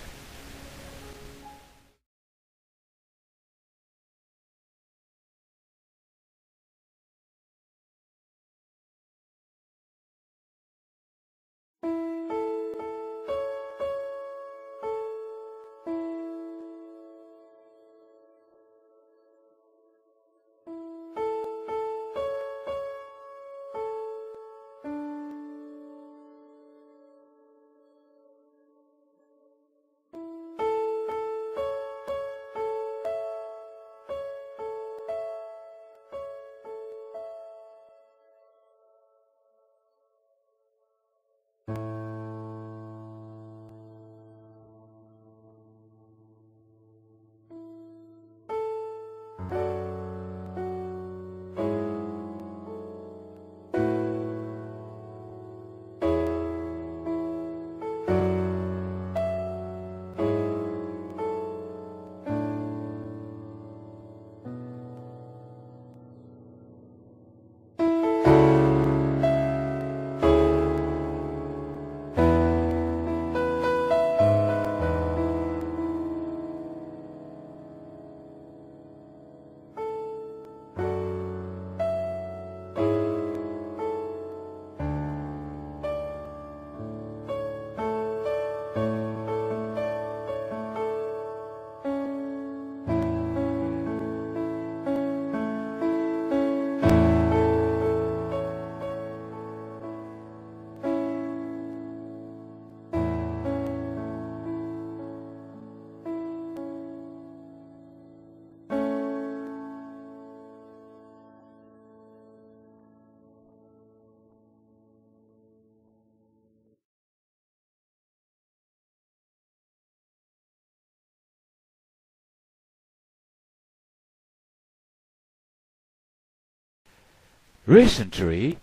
Recently,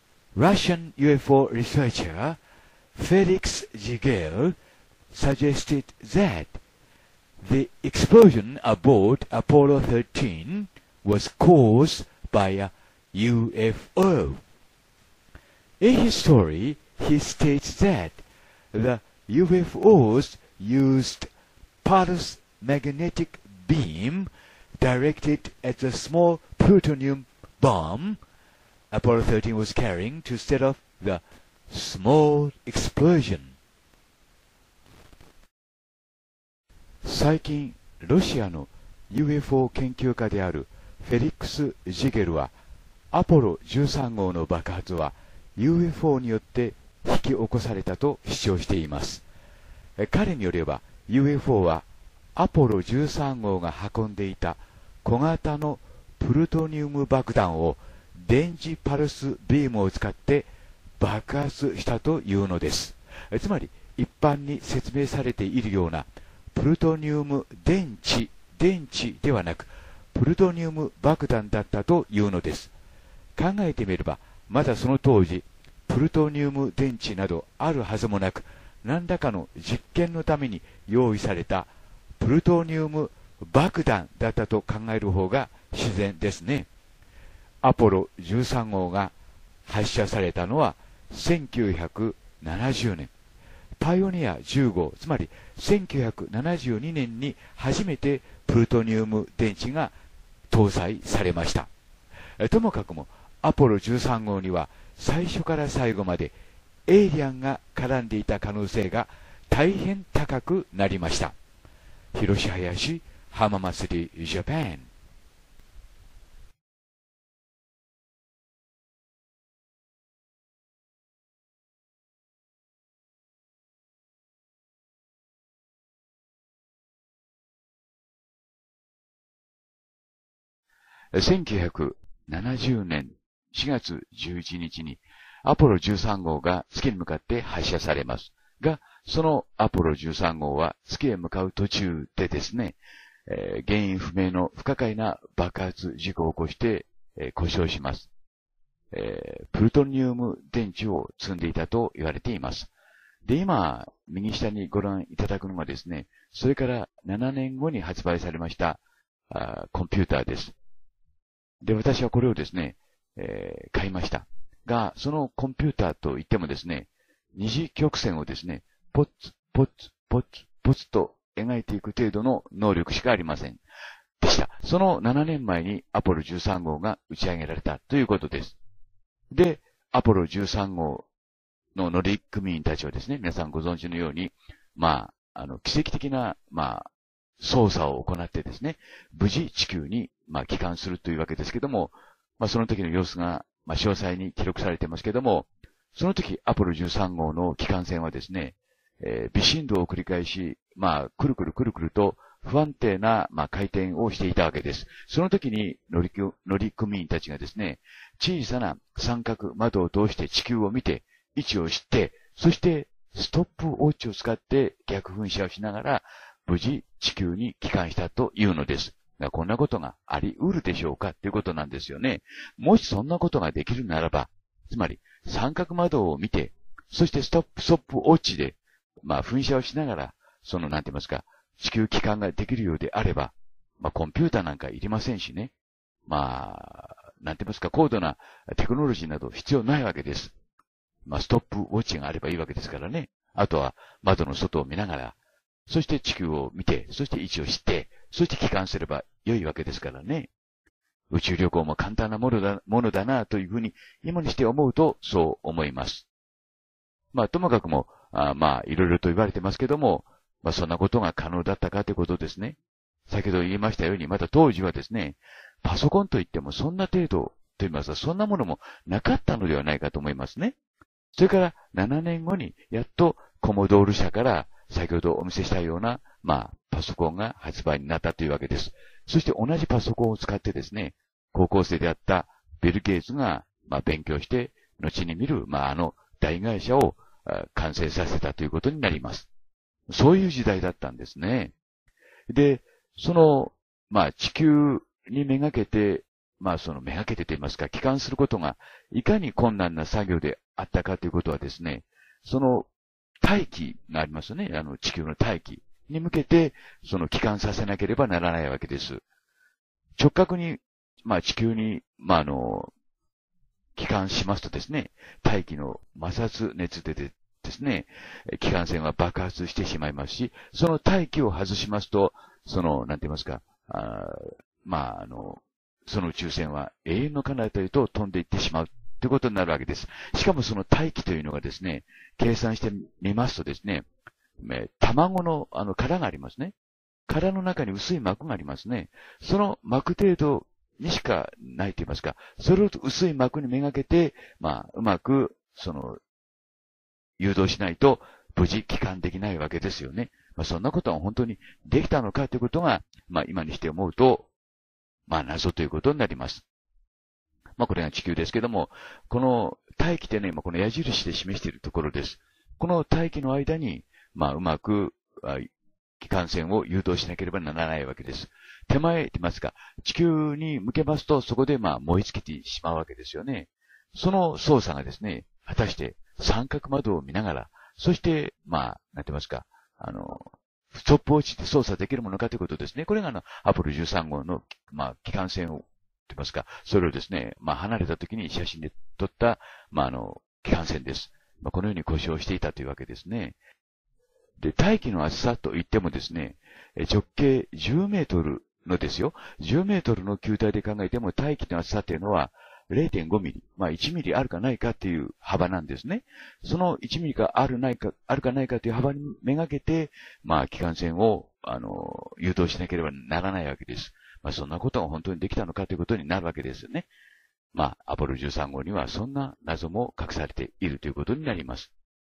Russian UFO researcher Felix Zigel suggested that the explosion aboard Apollo 13 was caused by a UFO. In his story, he states that the UFOs used pulse magnetic beam directed at a small plutonium bomb Apollo 13 was carrying to set off the small explosion. 最近、ロシアの UFO 研究家であるフェリックス・ジゲルは、アポロ13号の爆発は UFO によって引き起こされたと主張しています。彼によれば UFO はアポロ13号が運んでいた小型のプルトニウム爆弾を電磁パルスビームを使って爆発したというのです。つまり一般に説明されているようなプルトニウム電池ではなくプルトニウム爆弾だったというのです。考えてみればまだその当時プルトニウム電池などあるはずもなく、何らかの実験のために用意されたプルトニウム爆弾だったと考える方が自然ですね。アポロ13号が発射されたのは1970年。パイオニア10号、つまり1972年に初めてプルトニウム電池が搭載されました。ともかくもアポロ13号には最初から最後までエイリアンが絡んでいた可能性が大変高くなりました。広志林浜祭りジャパン。1970年4月11日にアポロ13号が月に向かって発射されますが、そのアポロ13号は月へ向かう途中でですね、原因不明の不可解な爆発事故を起こして、故障します。プルトニウム電池を積んでいたと言われています。で、今、右下にご覧いただくのがですね、それから7年後に発売されましたコンピューターです。で、私はこれをですね、買いました。が、そのコンピューターといってもですね、二次曲線をですね、ポツポツポツポツと描いていく程度の能力しかありません。でした。その7年前にアポロ13号が打ち上げられたということです。で、アポロ13号の乗組員たちはですね、皆さんご存知のように、奇跡的な、操作を行ってですね、無事地球に、帰還するというわけですけども、その時の様子が、詳細に記録されていますけども、その時、アポロ13号の帰還船はですね、微振動を繰り返し、くるくると不安定な、回転をしていたわけです。その時に乗組員たちがですね、小さな三角窓を通して地球を見て、位置を知って、そしてストップウォッチを使って逆噴射をしながら、無事地球に帰還したというのです。こんなことがあり得るでしょうかということなんですよね。もしそんなことができるならば、つまり三角窓を見て、そしてストップウォッチで、噴射をしながら、なんて言いますか、地球帰還ができるようであれば、コンピューターなんかいりませんしね。なんて言いますか、高度なテクノロジーなど必要ないわけです。ストップウォッチがあればいいわけですからね。あとは窓の外を見ながら、そして地球を見て、そして位置を知って、そして帰還すれば良いわけですからね。宇宙旅行も簡単なものだなというふうに今にして思うとそう思います。ともかくも、いろいろと言われてますけども、そんなことが可能だったかということですね。先ほど言いましたように、また当時はですね、パソコンといってもそんな程度と言いますか、そんなものもなかったのではないかと思いますね。それから7年後にやっとコモドール社から先ほどお見せしたような、パソコンが発売になったというわけです。そして同じパソコンを使ってですね、高校生であったビル・ゲイツが、勉強して、後に見る、大会社を完成させたということになります。そういう時代だったんですね。で、地球にめがけて、めがけてと言いますか、帰還することがいかに困難な作業であったかということはですね、大気がありますよね。地球の大気に向けて、帰還させなければならないわけです。直角に、地球に、帰還しますとですね、大気の摩擦熱でですね、帰還船は爆発してしまいますし、その大気を外しますと、なんて言いますか、 その宇宙船は永遠の彼方へと飛んでいってしまうということになるわけです。しかもその大気というのがですね、計算してみますとですね、卵の殻がありますね。殻の中に薄い膜がありますね。その膜程度にしかないと言いますか、それを薄い膜にめがけて、うまく、誘導しないと、無事帰還できないわけですよね。そんなことは本当にできたのかということが、今にして思うと、謎ということになります。これが地球ですけども、この大気ってね、この矢印で示しているところです。この大気の間に、うまく、機関船を誘導しなければならないわけです。手前って言いますか、地球に向けますと、そこで燃え尽きてしまうわけですよね。その操作がですね、果たして三角窓を見ながら、そして、なんて言いますか、ストップウォッチで操作できるものかということですね。これがアポロ13号の、機関船を、と言いますか、それをですね、離れた時に写真で撮った、機関船です。このように故障していたというわけですね。で、大気の厚さといってもですね、直径10メートルのですよ、10メートルの球体で考えても大気の厚さというのは 0.5 ミリ、1ミリあるかないかという幅なんですね。その1ミリがあるかないかという幅にめがけて、機関船を、誘導しなければならないわけです。そんなことが本当にできたのかということになるわけですよね。アポロ13号にはそんな謎も隠されているということになります。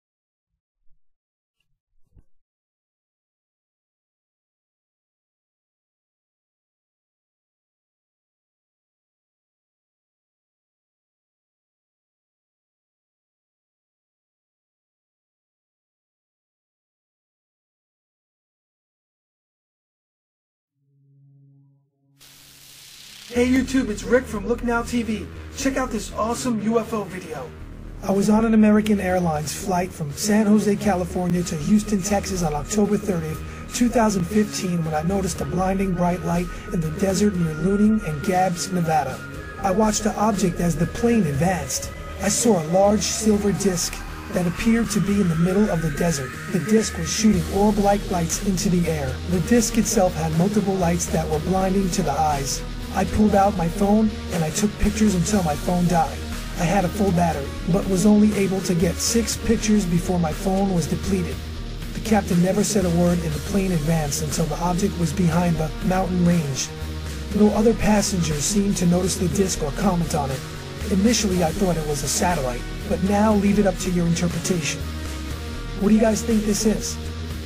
Hey YouTube, it's Rick from Look Now TV. Check out this awesome UFO video. I was on an American Airlines flight from San Jose, California to Houston, Texas on October 30th, 2015 when I noticed a blinding bright light in the desert near Luning and Gabbs, Nevada. I watched the object as the plane advanced. I saw a large silver disc that appeared to be in the middle of the desert. The disc was shooting orb-like lights into the air. The disc itself had multiple lights that were blinding to the eyes. I pulled out my phone and I took pictures until my phone died. I had a full battery, but was only able to get 6 pictures before my phone was depleted. The captain never said a word and the plane advanced until the object was behind the mountain range. No other passengers seemed to notice the disc or comment on it. Initially I thought it was a satellite, but now leave it up to your interpretation. What do you guys think this is?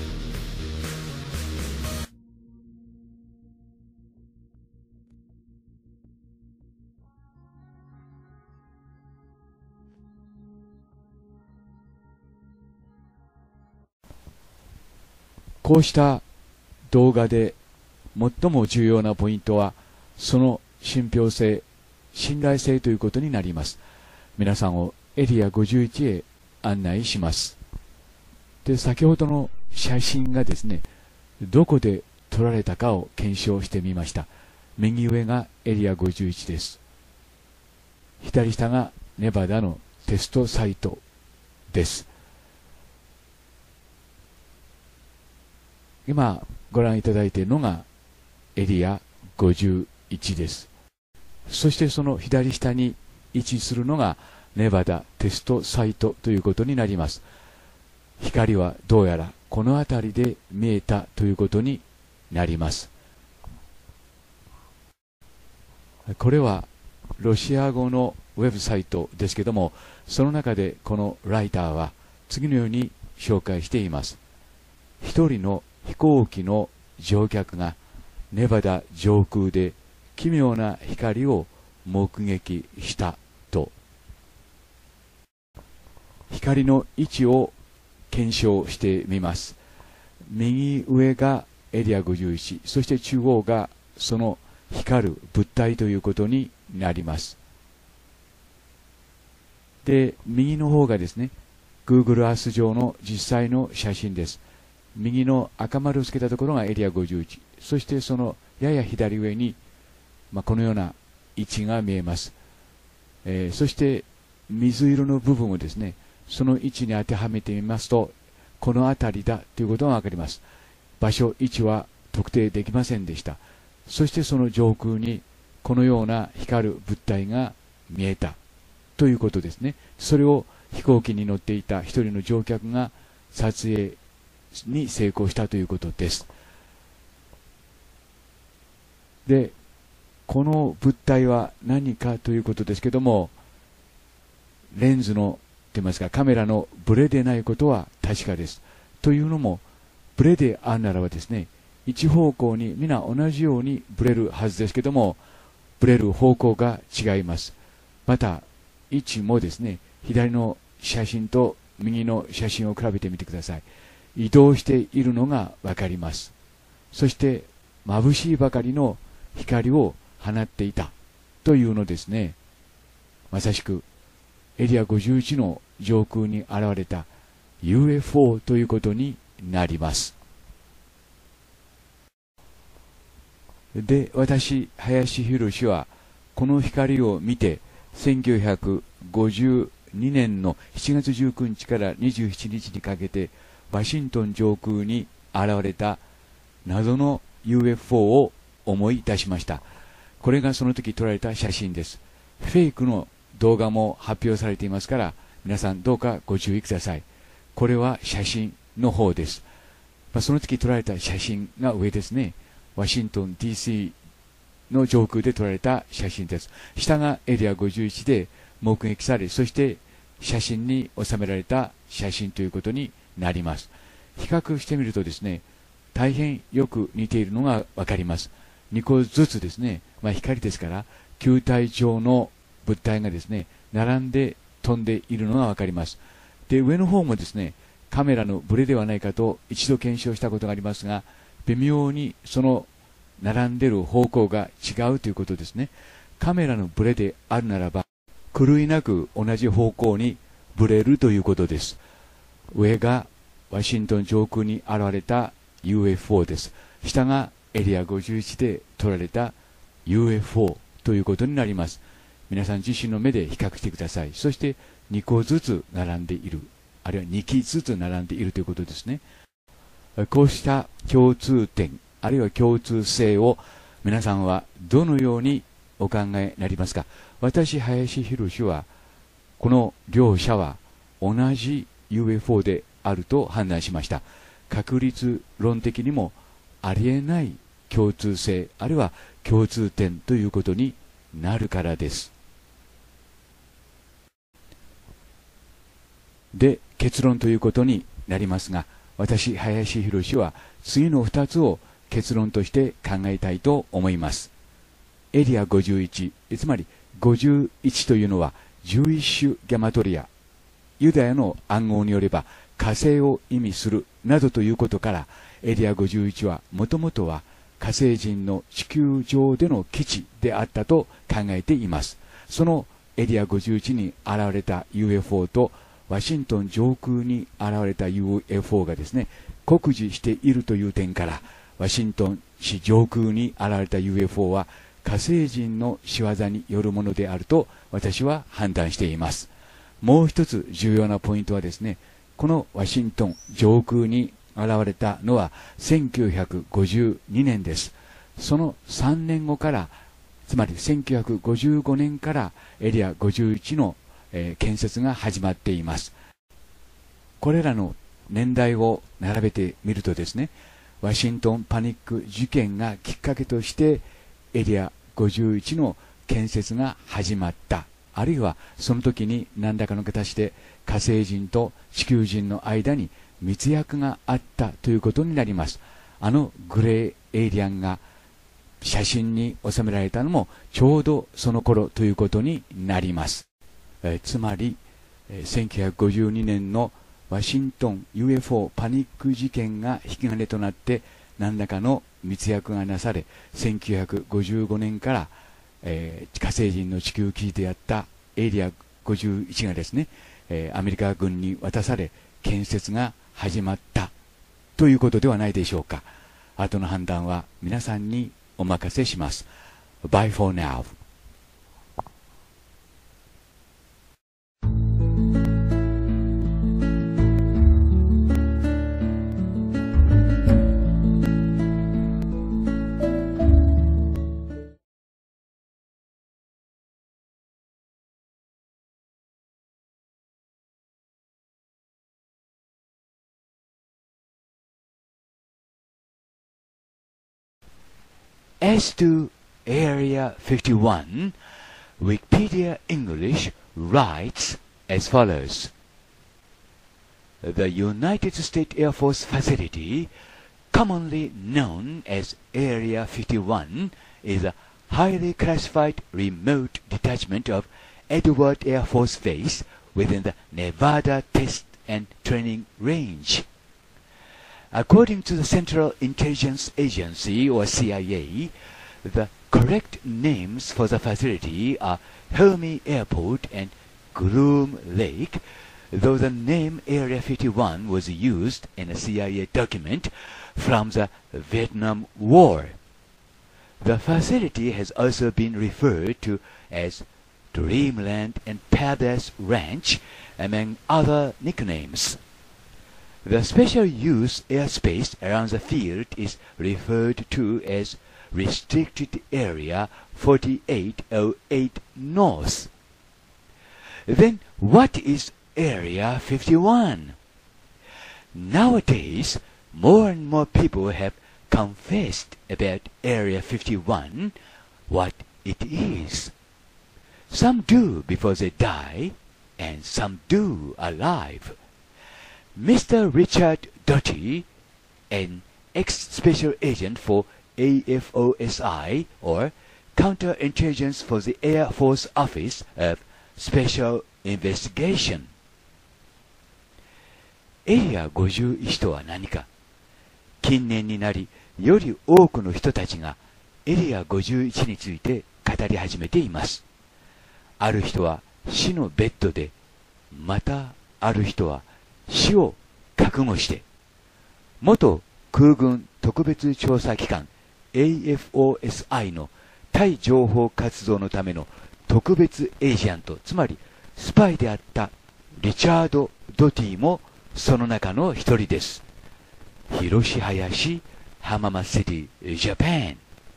こうした動画で最も重要なポイントは、その信憑性、信頼性ということになります。皆さんをエリア51へ案内します。で、先ほどの写真がですね、どこで撮られたかを検証してみました。右上がエリア51です。左下がネバダのテストサイトです。今ご覧いただいているのがエリア51です。そしてその左下に位置するのがネバダテストサイトということになります。光はどうやらこの辺りで見えたということになります。これはロシア語のウェブサイトですけども、その中でこのライターは次のように紹介しています。一人の飛行機の乗客がネバダ上空で奇妙な光を目撃したと。光の位置を検証してみます。右上がエリア51、そして中央がその光る物体ということになります。で、右の方がですね、Google Earth 上の実際の写真です。右の赤丸をつけたところがエリア51、そしてそのやや左上に、このような位置が見えます。そして水色の部分をですね、その位置に当てはめてみますと、この辺りだということがわかります。場所、位置は特定できませんでした。そしてその上空にこのような光る物体が見えたということですね。それを飛行機に乗っていた一人の乗客が撮影に成功したということです。で、この物体は何かということですけども、レンズのといいますかカメラのブレでないことは確かです。というのも、ブレであるならばですね、一方向に皆同じようにブレるはずですけども、ブレる方向が違います。また位置もですね、左の写真と右の写真を比べてみてください。移動しているのが分かります。そして眩しいばかりの光を放っていたというのですね。まさしくエリア51の上空に現れた UFO ということになります。で、私、林博はこの光を見て、1952年の7月19日から27日にかけて、ワシントン上空に現れた謎の UFO を思い出しました。これがその時撮られた写真です。フェイクの動画も発表されていますから、皆さんどうかご注意ください。これは写真の方です。その時撮られた写真が上ですね。ワシントン DC の上空で撮られた写真です。下がエリア51で目撃され、そして写真に収められた写真ということになります。比較してみるとですね、大変よく似ているのがわかります。2個ずつですね、光ですから球体状の物体がですね、並んで飛んでいるのがわかります。で、上の方もですね、カメラのブレではないかと一度検証したことがありますが、微妙にその並んでいる方向が違うということですね。カメラのブレであるならば、狂いなく同じ方向にブレるということです。上がワシントン上空に現れた UFO です。下がエリア51で撮られた UFO ということになります。皆さん自身の目で比較してください。そして2個ずつ並んでいる、あるいは2機ずつ並んでいるということですね。こうした共通点、あるいは共通性を皆さんはどのようにお考えになりますか。私、林博はこの両者は同じ UFO であると判断しました。確率論的にもありえない共通性、あるいは共通点ということになるからです。で、結論ということになりますが、私、林博は次の2つを結論として考えたいと思います。エリア51、つまり51というのは11種ギャマトリア、ユダヤの暗号によれば火星を意味するなどということから、エリア51はもともとは火星人の地球上での基地であったと考えています。そのエリア51に現れた UFO とワシントン上空に現れた UFO がですね、酷似しているという点から、ワシントン市上空に現れた UFO は火星人の仕業によるものであると私は判断しています。もう一つ重要なポイントはですね、このワシントン上空に現れたのは1952年です。その3年後から、つまり1955年からエリア51の建設が始まっています。これらの年代を並べてみるとですね、ワシントンパニック事件がきっかけとしてエリア51の建設が始まった、あるいはその時に何らかの形で火星人と地球人の間に密約があったということになります。あのグレーエイリアンが写真に収められたのもちょうどその頃ということになります。つまり1952年のワシントン UFO パニック事件が引き金となって何らかの密約がなされ、1955年から、火星人の地球基地であったエリア51がですね、アメリカ軍に渡され建設が始まったということではないでしょうか。後の判断は皆さんにお任せします。Bye for now. As to Area 51, Wikipedia English writes as follows. The United States Air Force facility, commonly known as Area 51, is a highly classified remote detachment of Edwards Air Force Base within the Nevada Test and Training Range. According to the Central Intelligence Agency, or CIA, the correct names for the facility are Helmy Airport and Groom Lake, though the name Area 51 was used in a CIA document from the Vietnam War. The facility has also been referred to as Dreamland and Paradise Ranch, among other nicknames. The special use airspace around the field is referred to as Restricted Area 4808 North. Then what is Area 51? Nowadays, more and more people have confessed about Area 51, what it is. Some do before they die, and some do alive. Mr. Richard Doty, an ex-special agent for AFOSI, or Counterintelligence for the Air Force Office of Special Investigation。エリア51とは何か。近年になり、より多くの人たちがエリア51について語り始めています。ある人は死のベッドで、またある人は死を覚悟して、元空軍特別調査機関 AFOSI の対情報活動のための特別エージェント、つまりスパイであったリチャード・ドティもその中の一人です。広林、浜松シティ、ジャパン。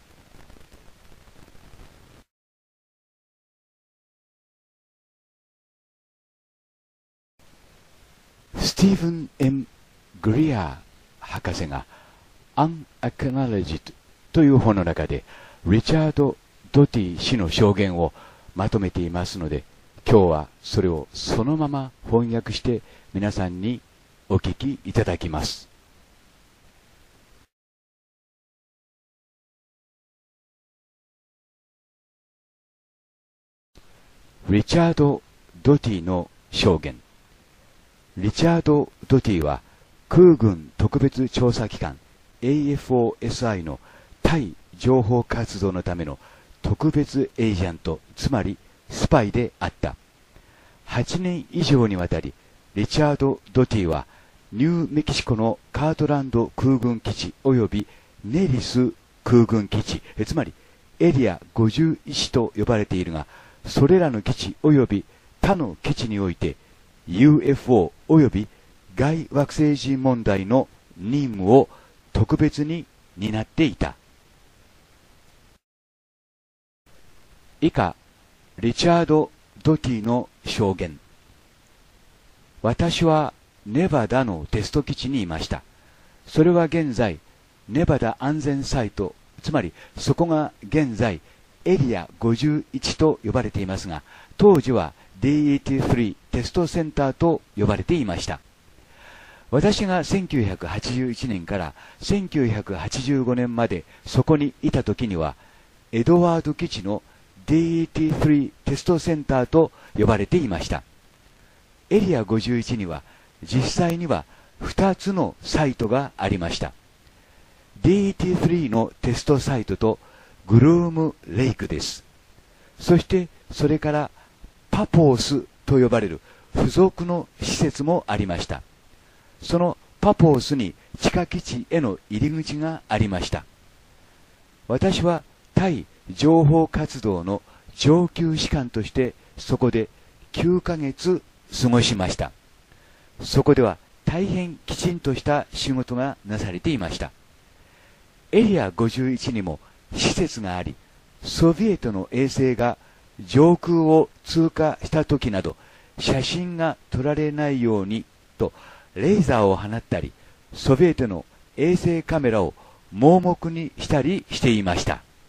スティーブン・ M ・グリアー博士が Unacknowledged という本の中でリチャード・ドティ氏の証言をまとめていますので、今日はそれをそのまま翻訳して皆さんにお聞きいただきます。リチャード・ドティの証言。リチャード・ドティは空軍特別調査機関 AFOSI の対情報活動のための特別エージェント、つまりスパイであった。8年以上にわたり、リチャード・ドティはニューメキシコのカートランド空軍基地及びネリス空軍基地、つまりエリア51と呼ばれているが、それらの基地及び他の基地において UFO 及び外惑星人問題の任務を特別に担っていた。以下、リチャード・ドティの証言。私はネバダのテスト基地にいました。それは現在、ネバダ安全サイト、つまりそこが現在、エリア51と呼ばれていますが、当時は D83 テストセンターと呼ばれていました。私が1981年から1985年までそこにいた時には、エドワード基地の D83 テストセンターと呼ばれていました。エリア51には実際には2つのサイトがありました。D83 のテストサイトとグルームレイクです。そしてそれからパポースと呼ばれる付属の施設もありました。そのパポースに地下基地への入り口がありました。私は対情報活動の上級士官としてそこで9ヶ月過ごしました。そこでは大変きちんとした仕事がなされていました。エリア51にも施設があり、ソビエトの衛星が上空を通過した時など写真が撮られないようにとレーザーを放ったり、ソビエトの衛星カメラを盲目にしたりしていました。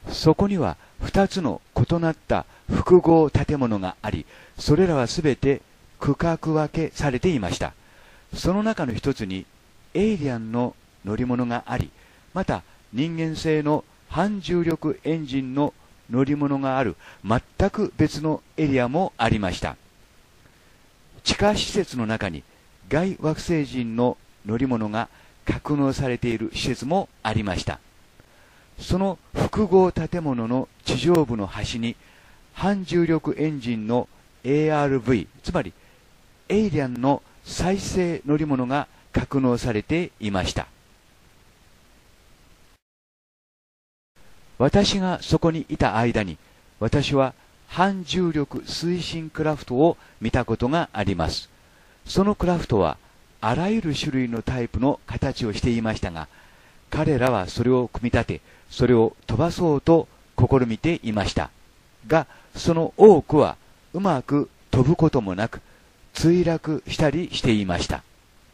そこには2つの異なった複合建物があり、それらはすべて区画分けされていました。その中の一つにエイリアンの乗り物があり、また人間製の反重力エンジンの乗り物がある全く別のエリアもありました。地下施設の中に外惑星人の乗り物が格納されている施設もありました。その複合建物の地上部の端に反重力エンジンの ARV、つまりエイリアンの再生乗り物が格納されていました。私がそこにいた間に、私は反重力推進クラフトを見たことがあります。そのクラフトはあらゆる種類のタイプの形をしていましたが、彼らはそれを組み立て、それを飛ばそうと試みていました。が、その多くはうまく飛ぶこともなく、墜落したりしていました。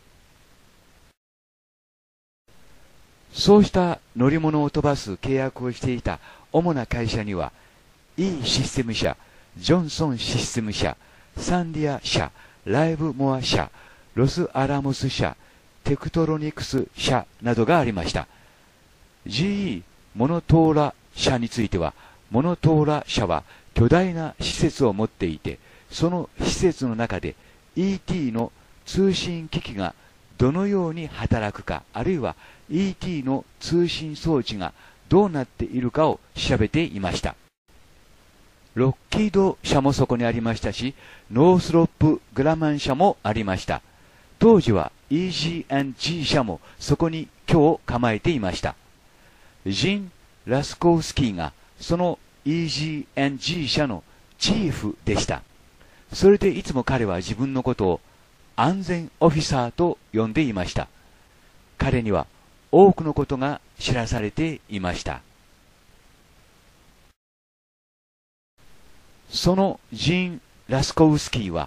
そうした乗り物を飛ばす契約をしていた主な会社には、E システム社、ジョンソンシステム社、サンディア社、ライブモア社、ロスアラモス社、テクトロニクス社などがありました。GE モノトーラ社については、モノトーラ社は巨大な施設を持っていて、その施設の中で ET の通信機器がどのように働くか、あるいは ET の通信装置がどうなっているかを調べていました。ロッキード社もそこにありましたし、ノースロップ・グラマン社もありました。当時は EG&G 社もそこに居を構えていました。ジン・ラスコウスキーがその EG&G 社のチーフでした。それでいつも彼は自分のことを安全オフィサーと呼んでいました。彼には多くのことが知らされていました。そのジン・ラスコウスキーは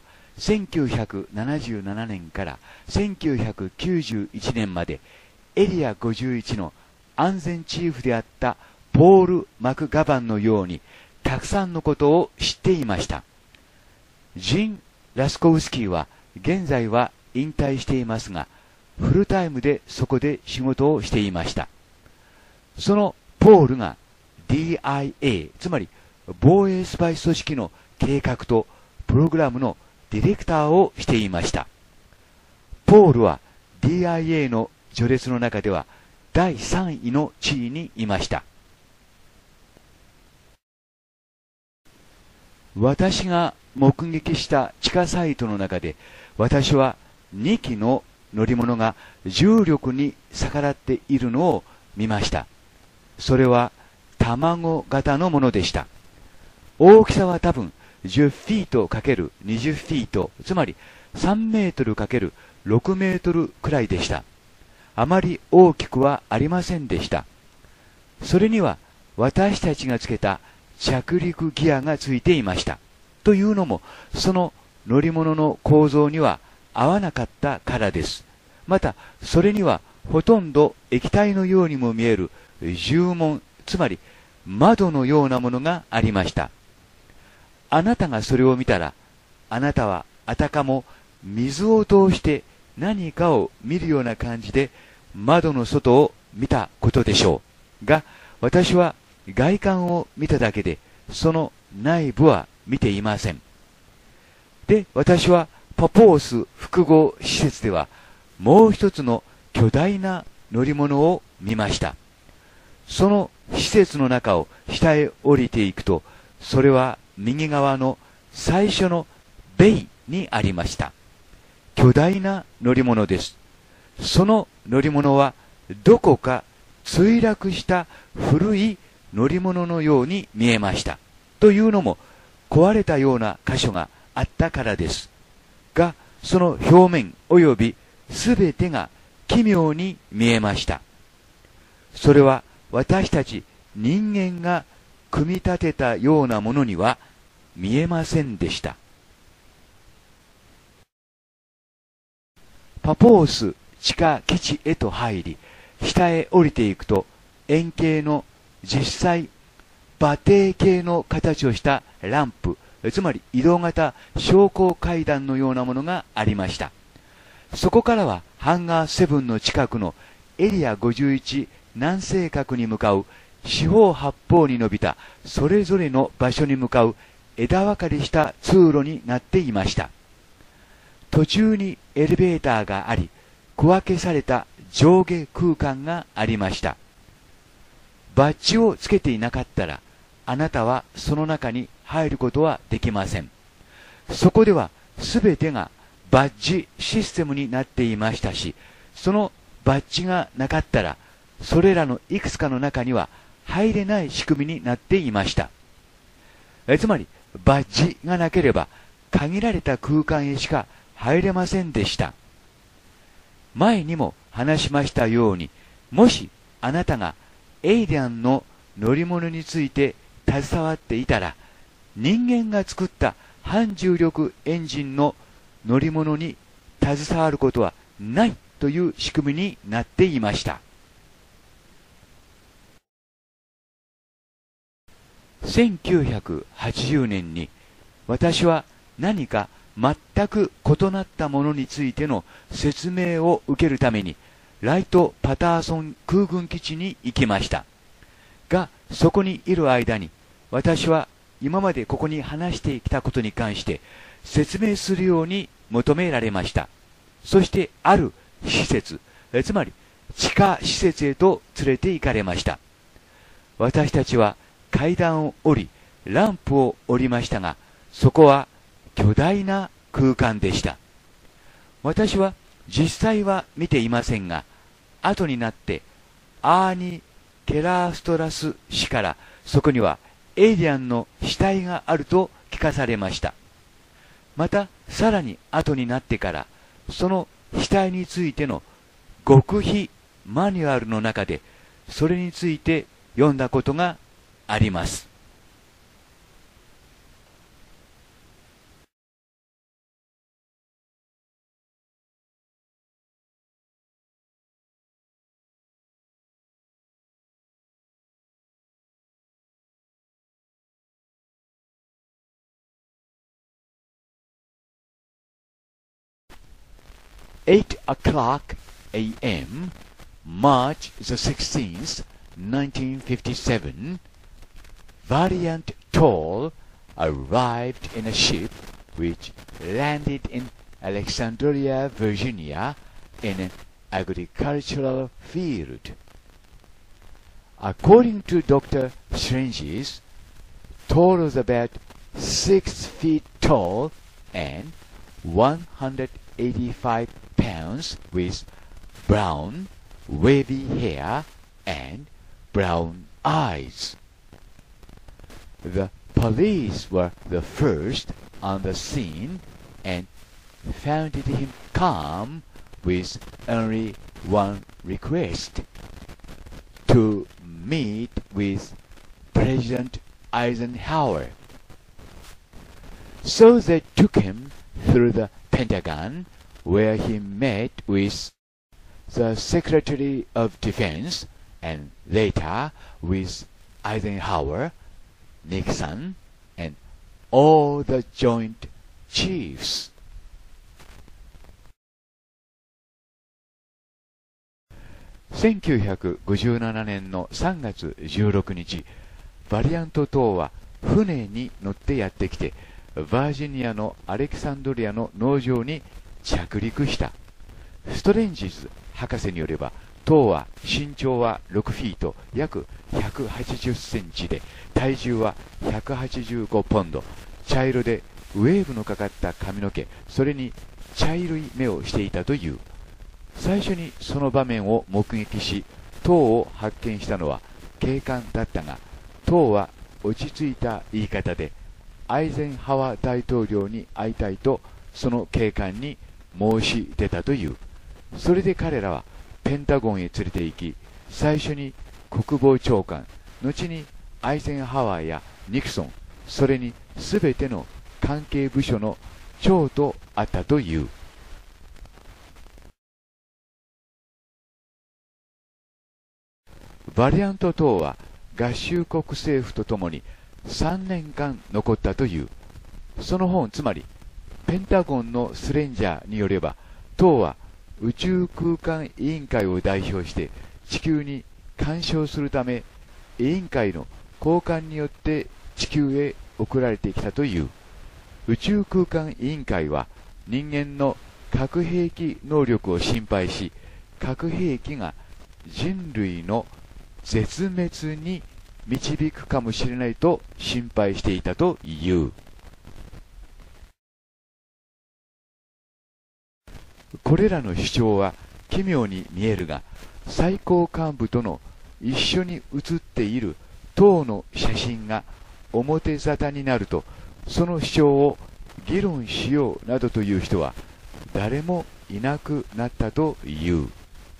1977年から1991年までエリア51の安全チーフであったポール・マクガバンのようにたくさんのことを知っていました。ジン・ラスコウスキーは現在は引退していますが、フルタイムでそこで仕事をしていました。そのポールが DIA、つまり防衛スパイ組織の計画とプログラムのディレクターをしていました。ポールは DIA の序列の中では第3位の地位にいました。私が目撃した地下サイトの中で、私は2機の乗り物が重力に逆らっているのを見ました。それは卵型のものでした。大きさは多分10フィート ×20 フィート、つまり3メートル ×6 メートルくらいでした。あまり大きくはありませんでした。それには私たちがつけた着陸ギアがついていました。というのも、その乗り物の構造には合わなかったからです。また、それにはほとんど液体のようにも見える重門、つまり窓のようなものがありました。あなたがそれを見たら、あなたはあたかも水を通して何かを見るような感じで窓の外を見たことでしょう。が、私は外観を見ただけで、その内部は見ていません。で、私はパポース複合施設ではもう一つの巨大な乗り物を見ました。その施設の中を下へ降りていくと、それは右側の最初のベイにありました。巨大な乗り物です。その乗り物はどこか墜落した古い乗り物のように見えました。というのも、壊れたような箇所があったからです。が、その表面及びすべてが奇妙に見えました。それは私たち人間が組み立てたようなものには見えませんでした。パポース地下基地へと入り、下へ降りていくと円形の実際馬蹄形の形をしたランプ、つまり移動型昇降階段のようなものがありました。そこからはハンガー7の近くのエリア51南西角に向かう四方八方に伸びたそれぞれの場所に向かう枝分かれした通路になっていました。途中にエレベーターがあり、区分けされた上下空間がありました。バッジをつけていなかったら、あなたはその中に入ることはできません。そこでは全てがバッジシステムになっていましたし、そのバッジがなかったら、それらのいくつかの中には入れない仕組みになっていました。つまり、バッジがなければ限られた空間へしか入れませんでした。前にも話しましたように、もしあなたがエイリアンの乗り物について携わっていたら、人間が作った反重力エンジンの乗り物に携わることはないという仕組みになっていました。1980年に私は何か全く異なったものについての説明を受けるためにライト・パターソン空軍基地に行きました。が、そこにいる間に私は今までここに話してきたことに関して説明するように求められました。そしてある施設、つまり地下施設へと連れて行かれました。私たちは階段を降り、ランプを降りましたが、そこは巨大な空間でした。私は実際は見ていませんが、後になってアーニ・ケラーストラス氏からそこにはエイリアンの死体があると聞かされました。またさらに後になってからその死体についての極秘マニュアルの中でそれについて読んだことがあります。8 o'clock a.m., March the 16th, 1957, Valiant Toll arrived in a ship which landed in Alexandria, Virginia, in an agricultural field. According to Dr. Strange's, Toll was about 6 feet tall and 185 pounds with brown, wavy hair and brown eyes. The police were the first on the scene and found him calm with only one request: to meet with President Eisenhower. So they took him through the Pentagon, where he met with the Secretary of Defense and later with Eisenhower, Nixon, and all the Joint Chiefs. 1957年の3月16日、バリアント島は船に乗ってやってきて、バージニアのアレキサンドリアの農場に着陸した。ストレンジズ博士によれば、塔は身長は6フィート、約180センチで、体重は185ポンド、茶色でウェーブのかかった髪の毛、それに茶色い目をしていたという。最初にその場面を目撃し、塔を発見したのは警官だったが、塔は落ち着いた言い方で、アイゼンハワー大統領に会いたいとその警官に申し出たという。それで彼らはペンタゴンへ連れて行き、最初に国防長官、後にアイゼンハワーやニクソン、それに全ての関係部署の長と会ったという。バリアント島は合衆国政府とともに3年間残ったという。その本、つまりペンタゴンのスレンジャーによれば、党は宇宙空間委員会を代表して地球に干渉するため、委員会の高官によって地球へ送られてきたという。宇宙空間委員会は人間の核兵器能力を心配し、核兵器が人類の絶滅に導くかもしれないと心配していたという。これらの主張は奇妙に見えるが、最高幹部との一緒に写っている党の写真が表沙汰になると、その主張を議論しようなどという人は誰もいなくなったという。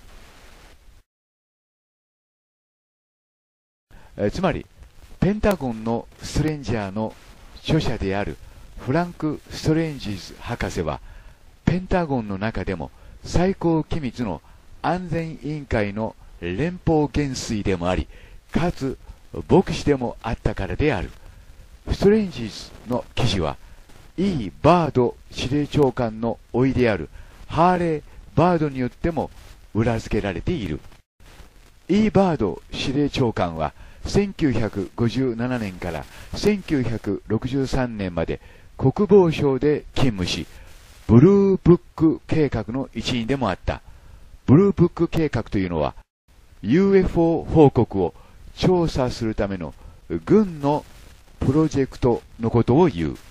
つまりペンタゴンのストレンジャーの著者であるフランク・ストレンジーズ博士は、ペンタゴンの中でも最高機密の安全委員会の連邦元帥でもあり、かつ牧師でもあったからである。ストレンジーズの記事は E. バード司令長官の甥であるハーレー・バードによっても裏付けられている。E. バード司令長官は1957年から1963年まで国防省で勤務し、ブルーブック計画の一員でもあった。ブルーブック計画というのは UFO 報告を調査するための軍のプロジェクトのことを言う。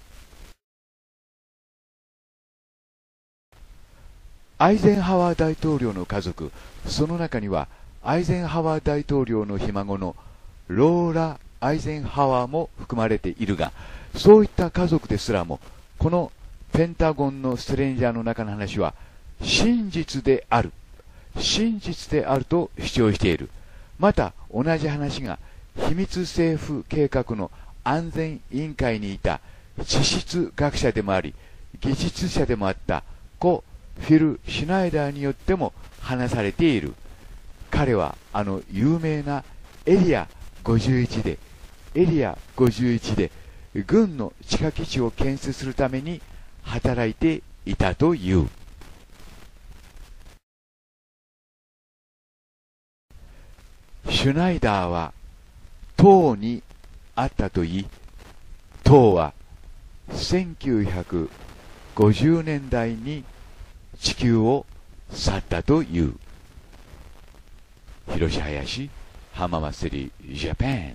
アイゼンハワー大統領の家族、その中にはアイゼンハワー大統領のひ孫のローラ・アイゼンハワーも含まれているが、そういった家族ですらもこのペンタゴンのストレンジャーの中の話は真実であると主張している。また同じ話が秘密政府計画の安全委員会にいた地質学者でもあり技術者でもあった故フィル・シュナイダーによっても話されている。彼はあの有名なエリア51で軍の地下基地を建設するために働いていたという。シュナイダーは党にあったといい、党は1950年代に地球を去ったという。広志林浜祭りジャパン。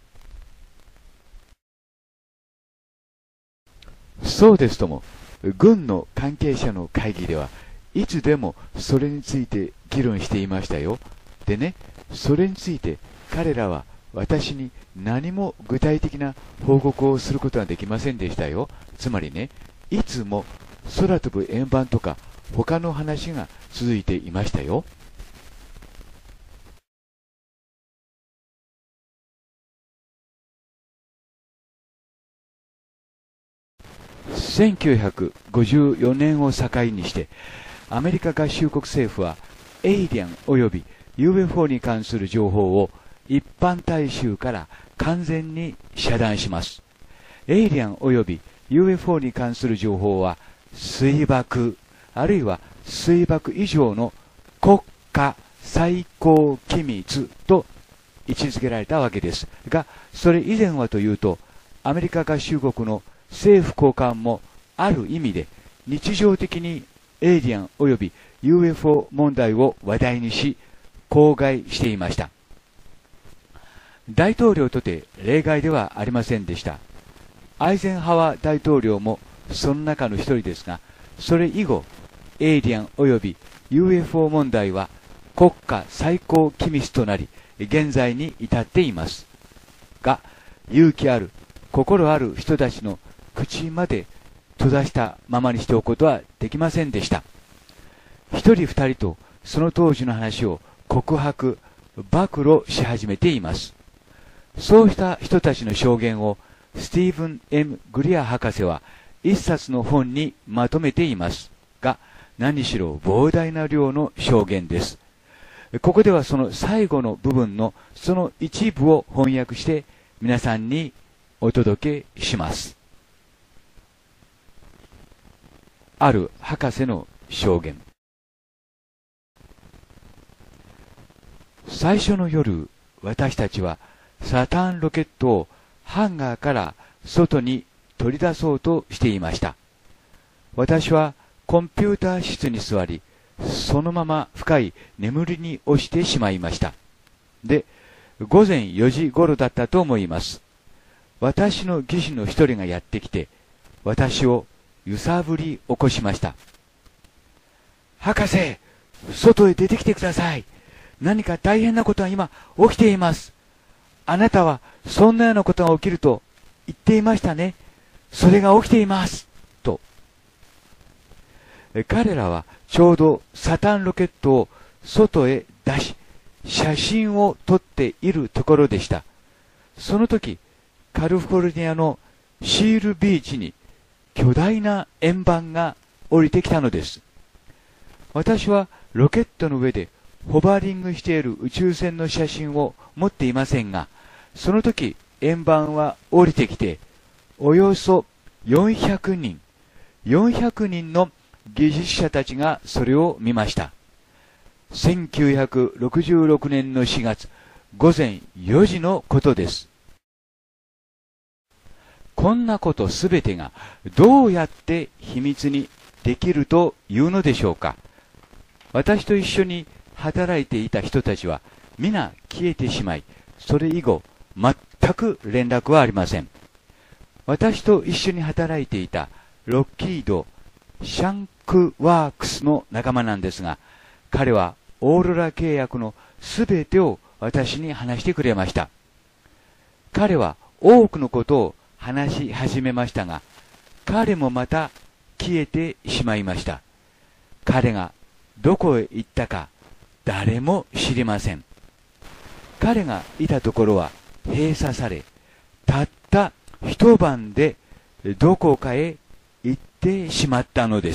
そうですとも、軍の関係者の会議ではいつでもそれについて議論していましたよ。でね、それについて彼らは私に何も具体的な報告をすることはできませんでしたよ。つまりね、いつも空飛ぶ円盤とか他の話が続いていましたよ。1954年を境にしてアメリカ合衆国政府はエイリアン及び UFO に関する情報を一般大衆から完全に遮断します。エイリアン及び UFO に関する情報は水爆あるいは水爆以上の国家最高機密と位置づけられたわけですが、それ以前はというとアメリカ合衆国の政府高官もある意味で日常的にエイリアン及び UFO 問題を話題にし口外していました。大統領とて例外ではありませんでした。アイゼンハワー大統領もその中の一人ですが、それ以後エイリアン及び UFO 問題は国家最高機密となり現在に至っていますが、勇気ある心ある人たちの口まで閉ざしたままにしておくことはできませんでした。一人二人とその当時の話を告白暴露し始めています。そうした人たちの証言をスティーブン・ M. グリア博士は一冊の本にまとめていますが、何しろ膨大な量の証言です。 ここではその最後の部分のその一部を翻訳して皆さんにお届けします。ある博士の証言。最初の夜、私たちはサタンロケットをハンガーから外に取り出そうとしていました。私はコンピューター室に座り、そのまま深い眠りに落ちてしまいました。で、午前4時頃だったと思います。私の技師の一人がやってきて、私を揺さぶり起こしました。博士、外へ出てきてください。何か大変なことが今起きています。あなたはそんなようなことが起きると言っていましたね。それが起きています。と。彼らはちょうどサタンロケットを外へ出し、写真を撮っているところでした。その時、カリフォルニアのシールビーチに巨大な円盤が降りてきたのです。私はロケットの上でホバリングしている宇宙船の写真を持っていませんが、その時円盤は降りてきて、およそ400人の技術者たちがそれを見ました。1966年の4月、午前4時のことです。こんなことすべてがどうやって秘密にできるというのでしょうか。私と一緒に働いていた人たちは皆消えてしまい、それ以後全く連絡はありません。私と一緒に働いていたロッキード・シャンクワークスの仲間なんですが、彼はオーロラ契約のすべてを私に話してくれました。彼は多くのことを話し始めましたが、彼もまた消えてしまいました。彼がどこへ行ったか誰も知りません。彼がいたところは閉鎖され、たった一晩でどこかへ行ってしまったのです。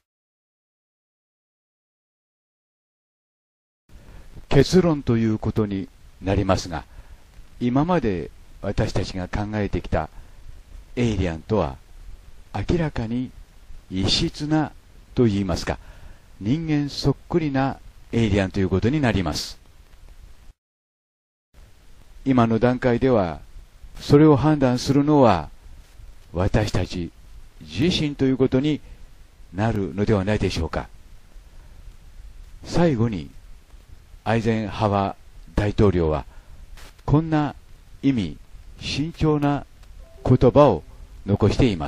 結論ということになりますが、今まで私たちが考えてきたエイリアンとは明らかに異質なと言いますか、人間そっくりなエイリアンということになります。今の段階ではそれを判断するのは私たち自身ということになるのではないでしょうか。最後にアイゼンハワー大統領はこんな意味慎重な言葉を残しています。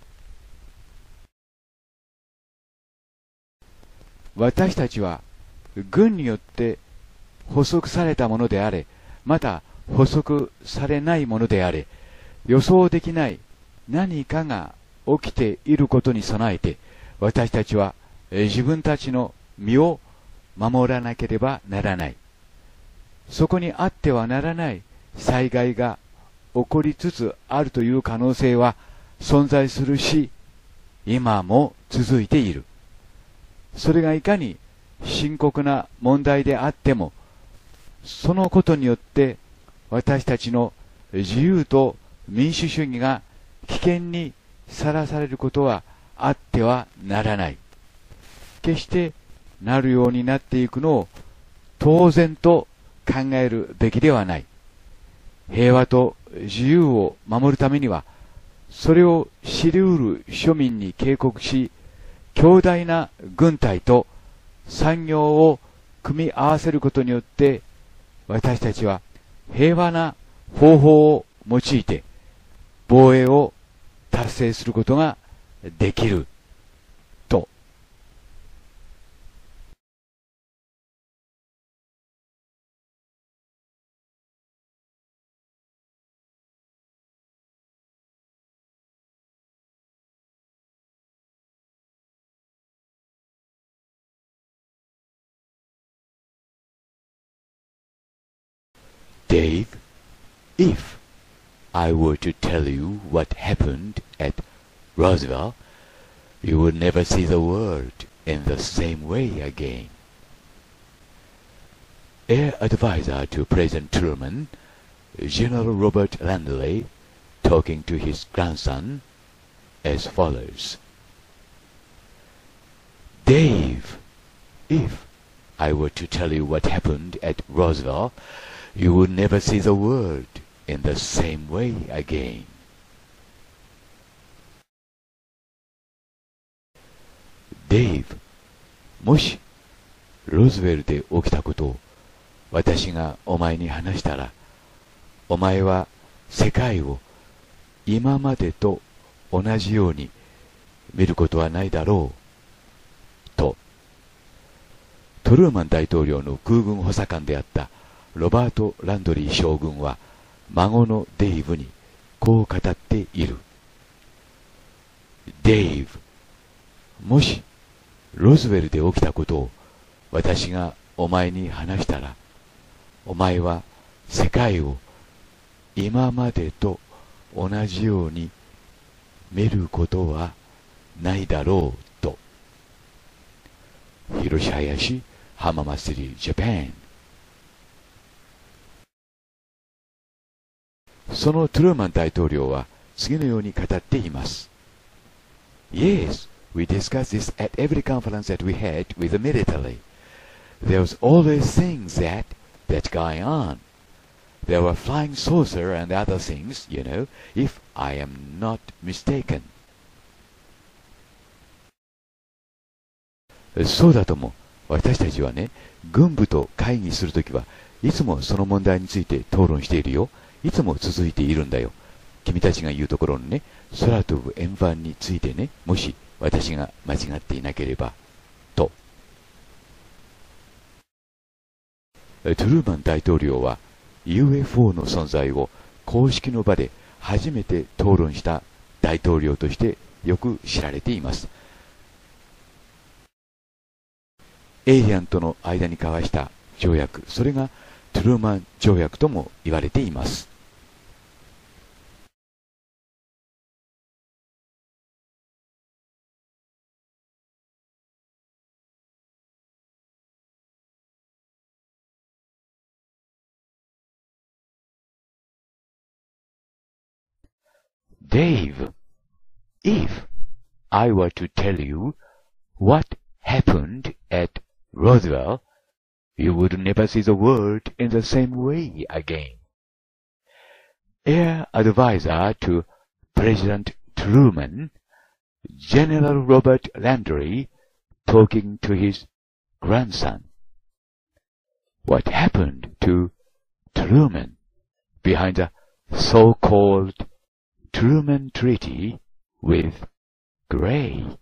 私たちは軍によって捕捉されたものであれ、また捕捉されないものであれ、予想できない何かが起きていることに備えて、私たちは自分たちの身を守らなければならない。そこにあってはならない災害が起こりつつあるという可能性は存在するし、今も続いている。それがいかに深刻な問題であっても、そのことによって私たちの自由と民主主義が危険にさらされることはあってはならない。決してなるようになっていくのを当然と考えるべきではない。平和と自由を守るためには、それを知り得る庶民に警告し、強大な軍隊と産業を組み合わせることによって、私たちは平和な方法を用いて防衛を達成することができると。Dave, if I were to tell you what happened at Roswell, you would never see the world in the same way again. Air advisor to President Truman, General Robert Landry, talking to his grandson as follows. Dave, if I were to tell you what happened at Roswell, you would never see the world in the same way again. Dave, もしロズウェルで起きたことを私がお前に話したら、お前は世界を今までと同じように見ることはないだろう、と。トルーマン大統領の空軍補佐官であったロバート・ランドリー将軍は孫のデイブにこう語っている。デイブ、もしロズウェルで起きたことを私がお前に話したら、お前は世界を今までと同じように見ることはないだろうと。広島林浜祭りジャパン。そのトゥルーマン大統領は次のように語っています。Yes, we discussed this at every conference that we had with the military. There was always things that's going on. There were flying saucer and other things, you know, if I am not mistaken. そうだとも、私たちはね、軍部と会議するときはいつもその問題について討論しているよ。いつも続いているんだよ。君たちが言うところのね、空飛ぶ円盤についてね、もし私が間違っていなければ、と。トゥルーマン大統領は UFO の存在を公式の場で初めて討論した大統領としてよく知られています。エイリアンとの間に交わした条約、それがトゥルーマン条約とも言われています。Dave, if I were to tell you what happened at Roswell, you would never see the world in the same way again. Air advisor to President Truman, General Robert Landry, talking to his grandson. What happened to Truman behind the so-called Truman Treaty with Gray?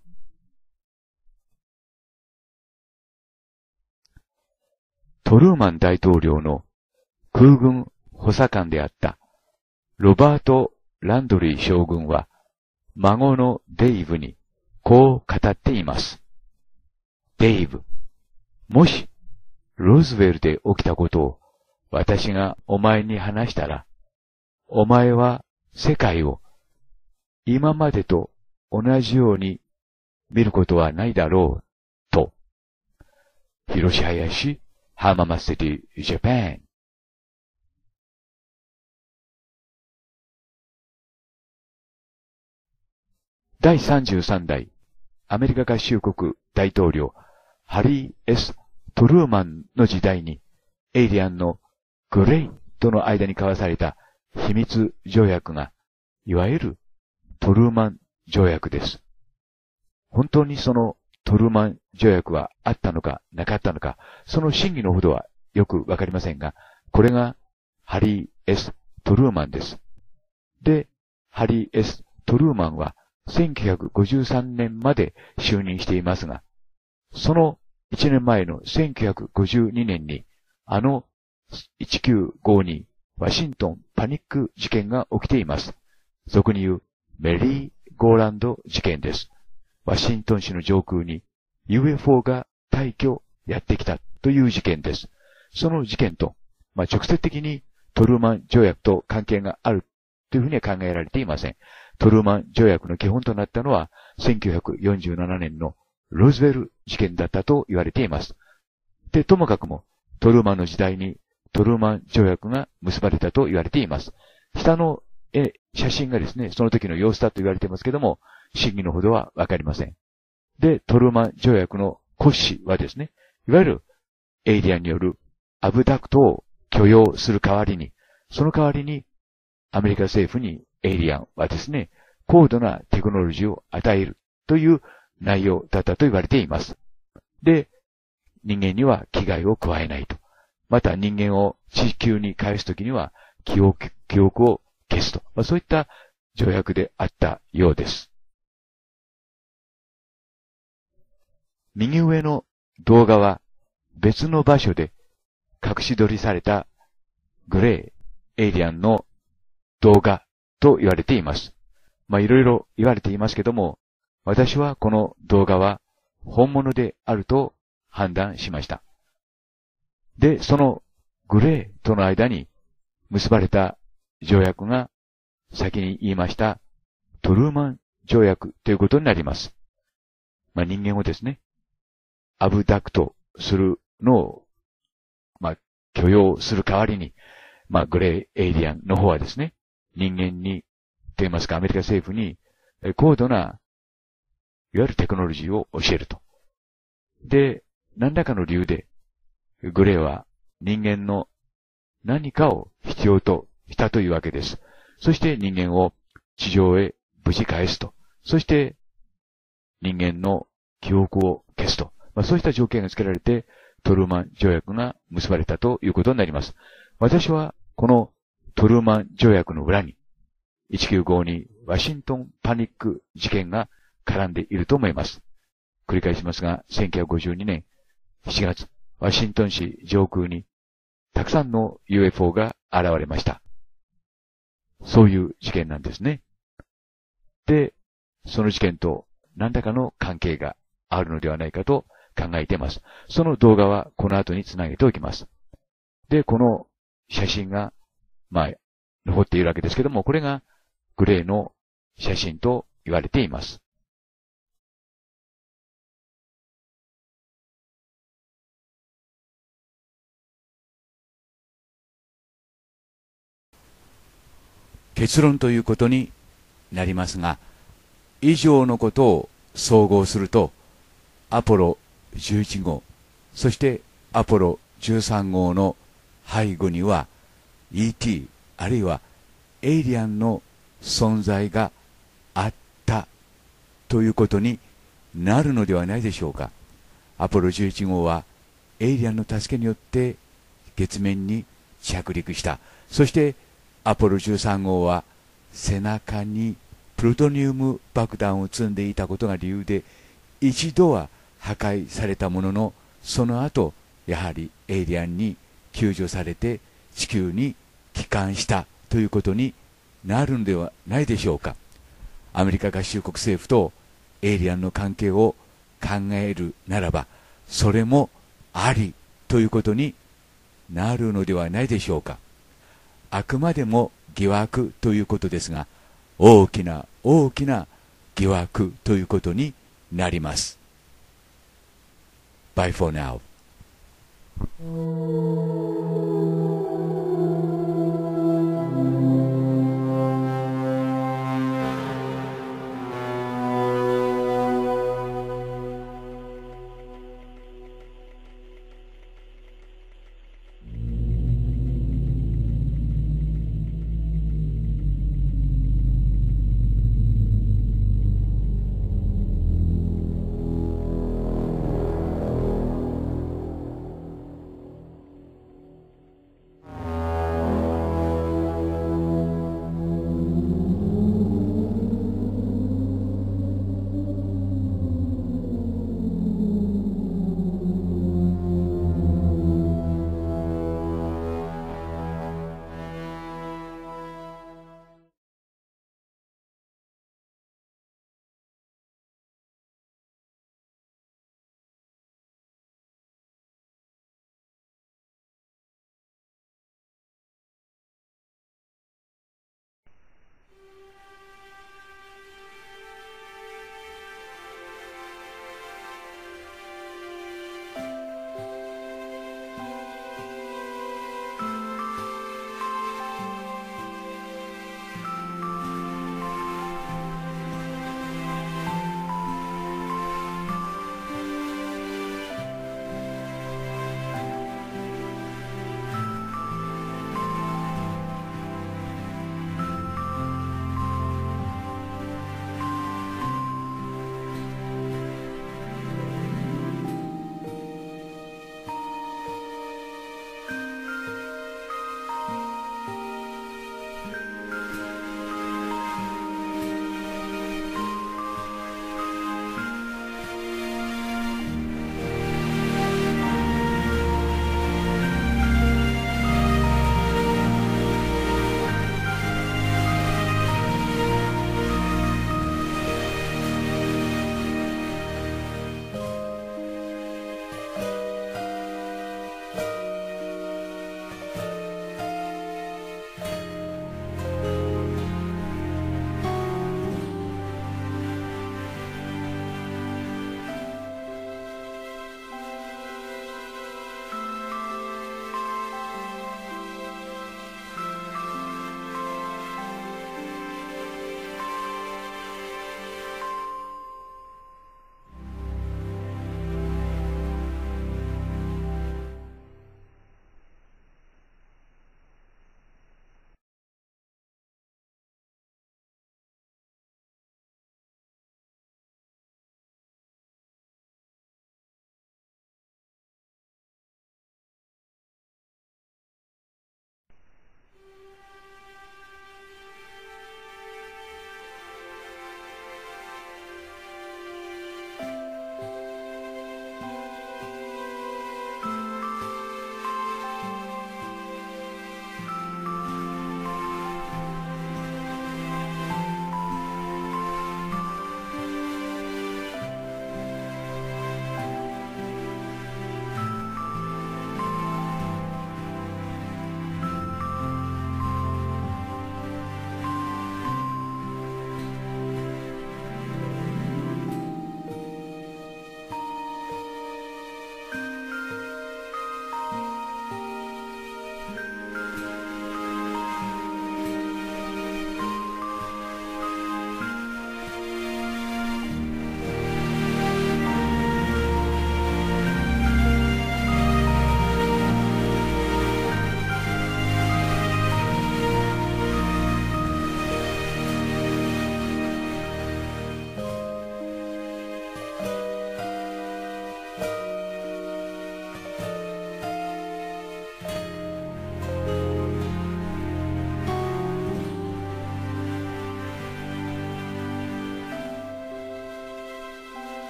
トルーマン大統領の空軍補佐官であったロバート・ランドリー将軍は孫のデイブにこう語っています。デイブ、もしロズウェルで起きたことを私がお前に話したら、お前は世界を今までと同じように見ることはないだろう、と。広島林浜祭りジャパン。第33代アメリカ合衆国大統領ハリー・ S ・トルーマンの時代にエイリアンのグレイとの間に交わされた秘密条約がいわゆるトルーマン条約です。本当にそのトルーマン条約はあったのかなかったのか、その真偽のほどはよくわかりませんが、これがハリー・ S ・トルーマンです。で、ハリー・ S ・トルーマンは1953年まで就任していますが、その1年前の1952年にあの1952ワシントンパニック事件が起きています。俗に言うメリーゴーランド事件です。ワシントン市の上空に UFO が大挙やってきたという事件です。その事件と、直接的にトルーマン条約と関係があるというふうには考えられていません。トルーマン条約の基本となったのは1947年のロズウェル事件だったと言われています。で、ともかくもトルーマンの時代にトルーマン条約が結ばれたと言われています。下の写真がですね、その時の様子だと言われていますけども、真偽のほどはわかりません。で、トルーマン条約の骨子はですね、いわゆるエイリアンによるアブダクトを許容する代わりに、その代わりにアメリカ政府にエイリアンはですね、高度なテクノロジーを与えるという内容だったと言われています。で、人間には危害を加えないと。また人間を地球に返すときには記憶を消すと。そういった条約であったようです。右上の動画は別の場所で隠し撮りされたグレーエイリアンの動画と言われています。いろいろ言われていますけども、私はこの動画は本物であると判断しました。で、そのグレーとの間に結ばれた条約が先に言いましたトルーマン条約ということになります。人間をですね、アブダクトするのを、許容する代わりに、グレーエイリアンの方はですね、人間に、と言いますか、アメリカ政府に、高度な、いわゆるテクノロジーを教えると。で、何らかの理由で、グレーは人間の何かを必要としたというわけです。そして人間を地上へ無事返すと。そして、人間の記憶を消すと。そうした条件が付けられて、トルーマン条約が結ばれたということになります。私は、このトルーマン条約の裏に、1952ワシントンパニック事件が絡んでいると思います。繰り返しますが、1952年7月、ワシントン市上空に、たくさんの UFO が現れました。そういう事件なんですね。で、その事件と何らかの関係があるのではないかと考えています。その動画はこの後につなげておきます。で、この写真が、残っているわけですけども、これがグレーの写真と言われています。結論ということになりますが、以上のことを総合すると、アポロ11号、そしてアポロ13号の背後には ET あるいはエイリアンの存在があったということになるのではないでしょうか。アポロ11号はエイリアンの助けによって月面に着陸した。そしてアポロ13号は背中にプルトニウム爆弾を積んでいたことが理由で一度は破壊されたものの、その後やはりエイリアンに救助されて地球に帰還したということになるのではないでしょうか。アメリカ合衆国政府とエイリアンの関係を考えるならば、それもありということになるのではないでしょうか。あくまでも疑惑ということですが、大きな大きな疑惑ということになります。Bye for now.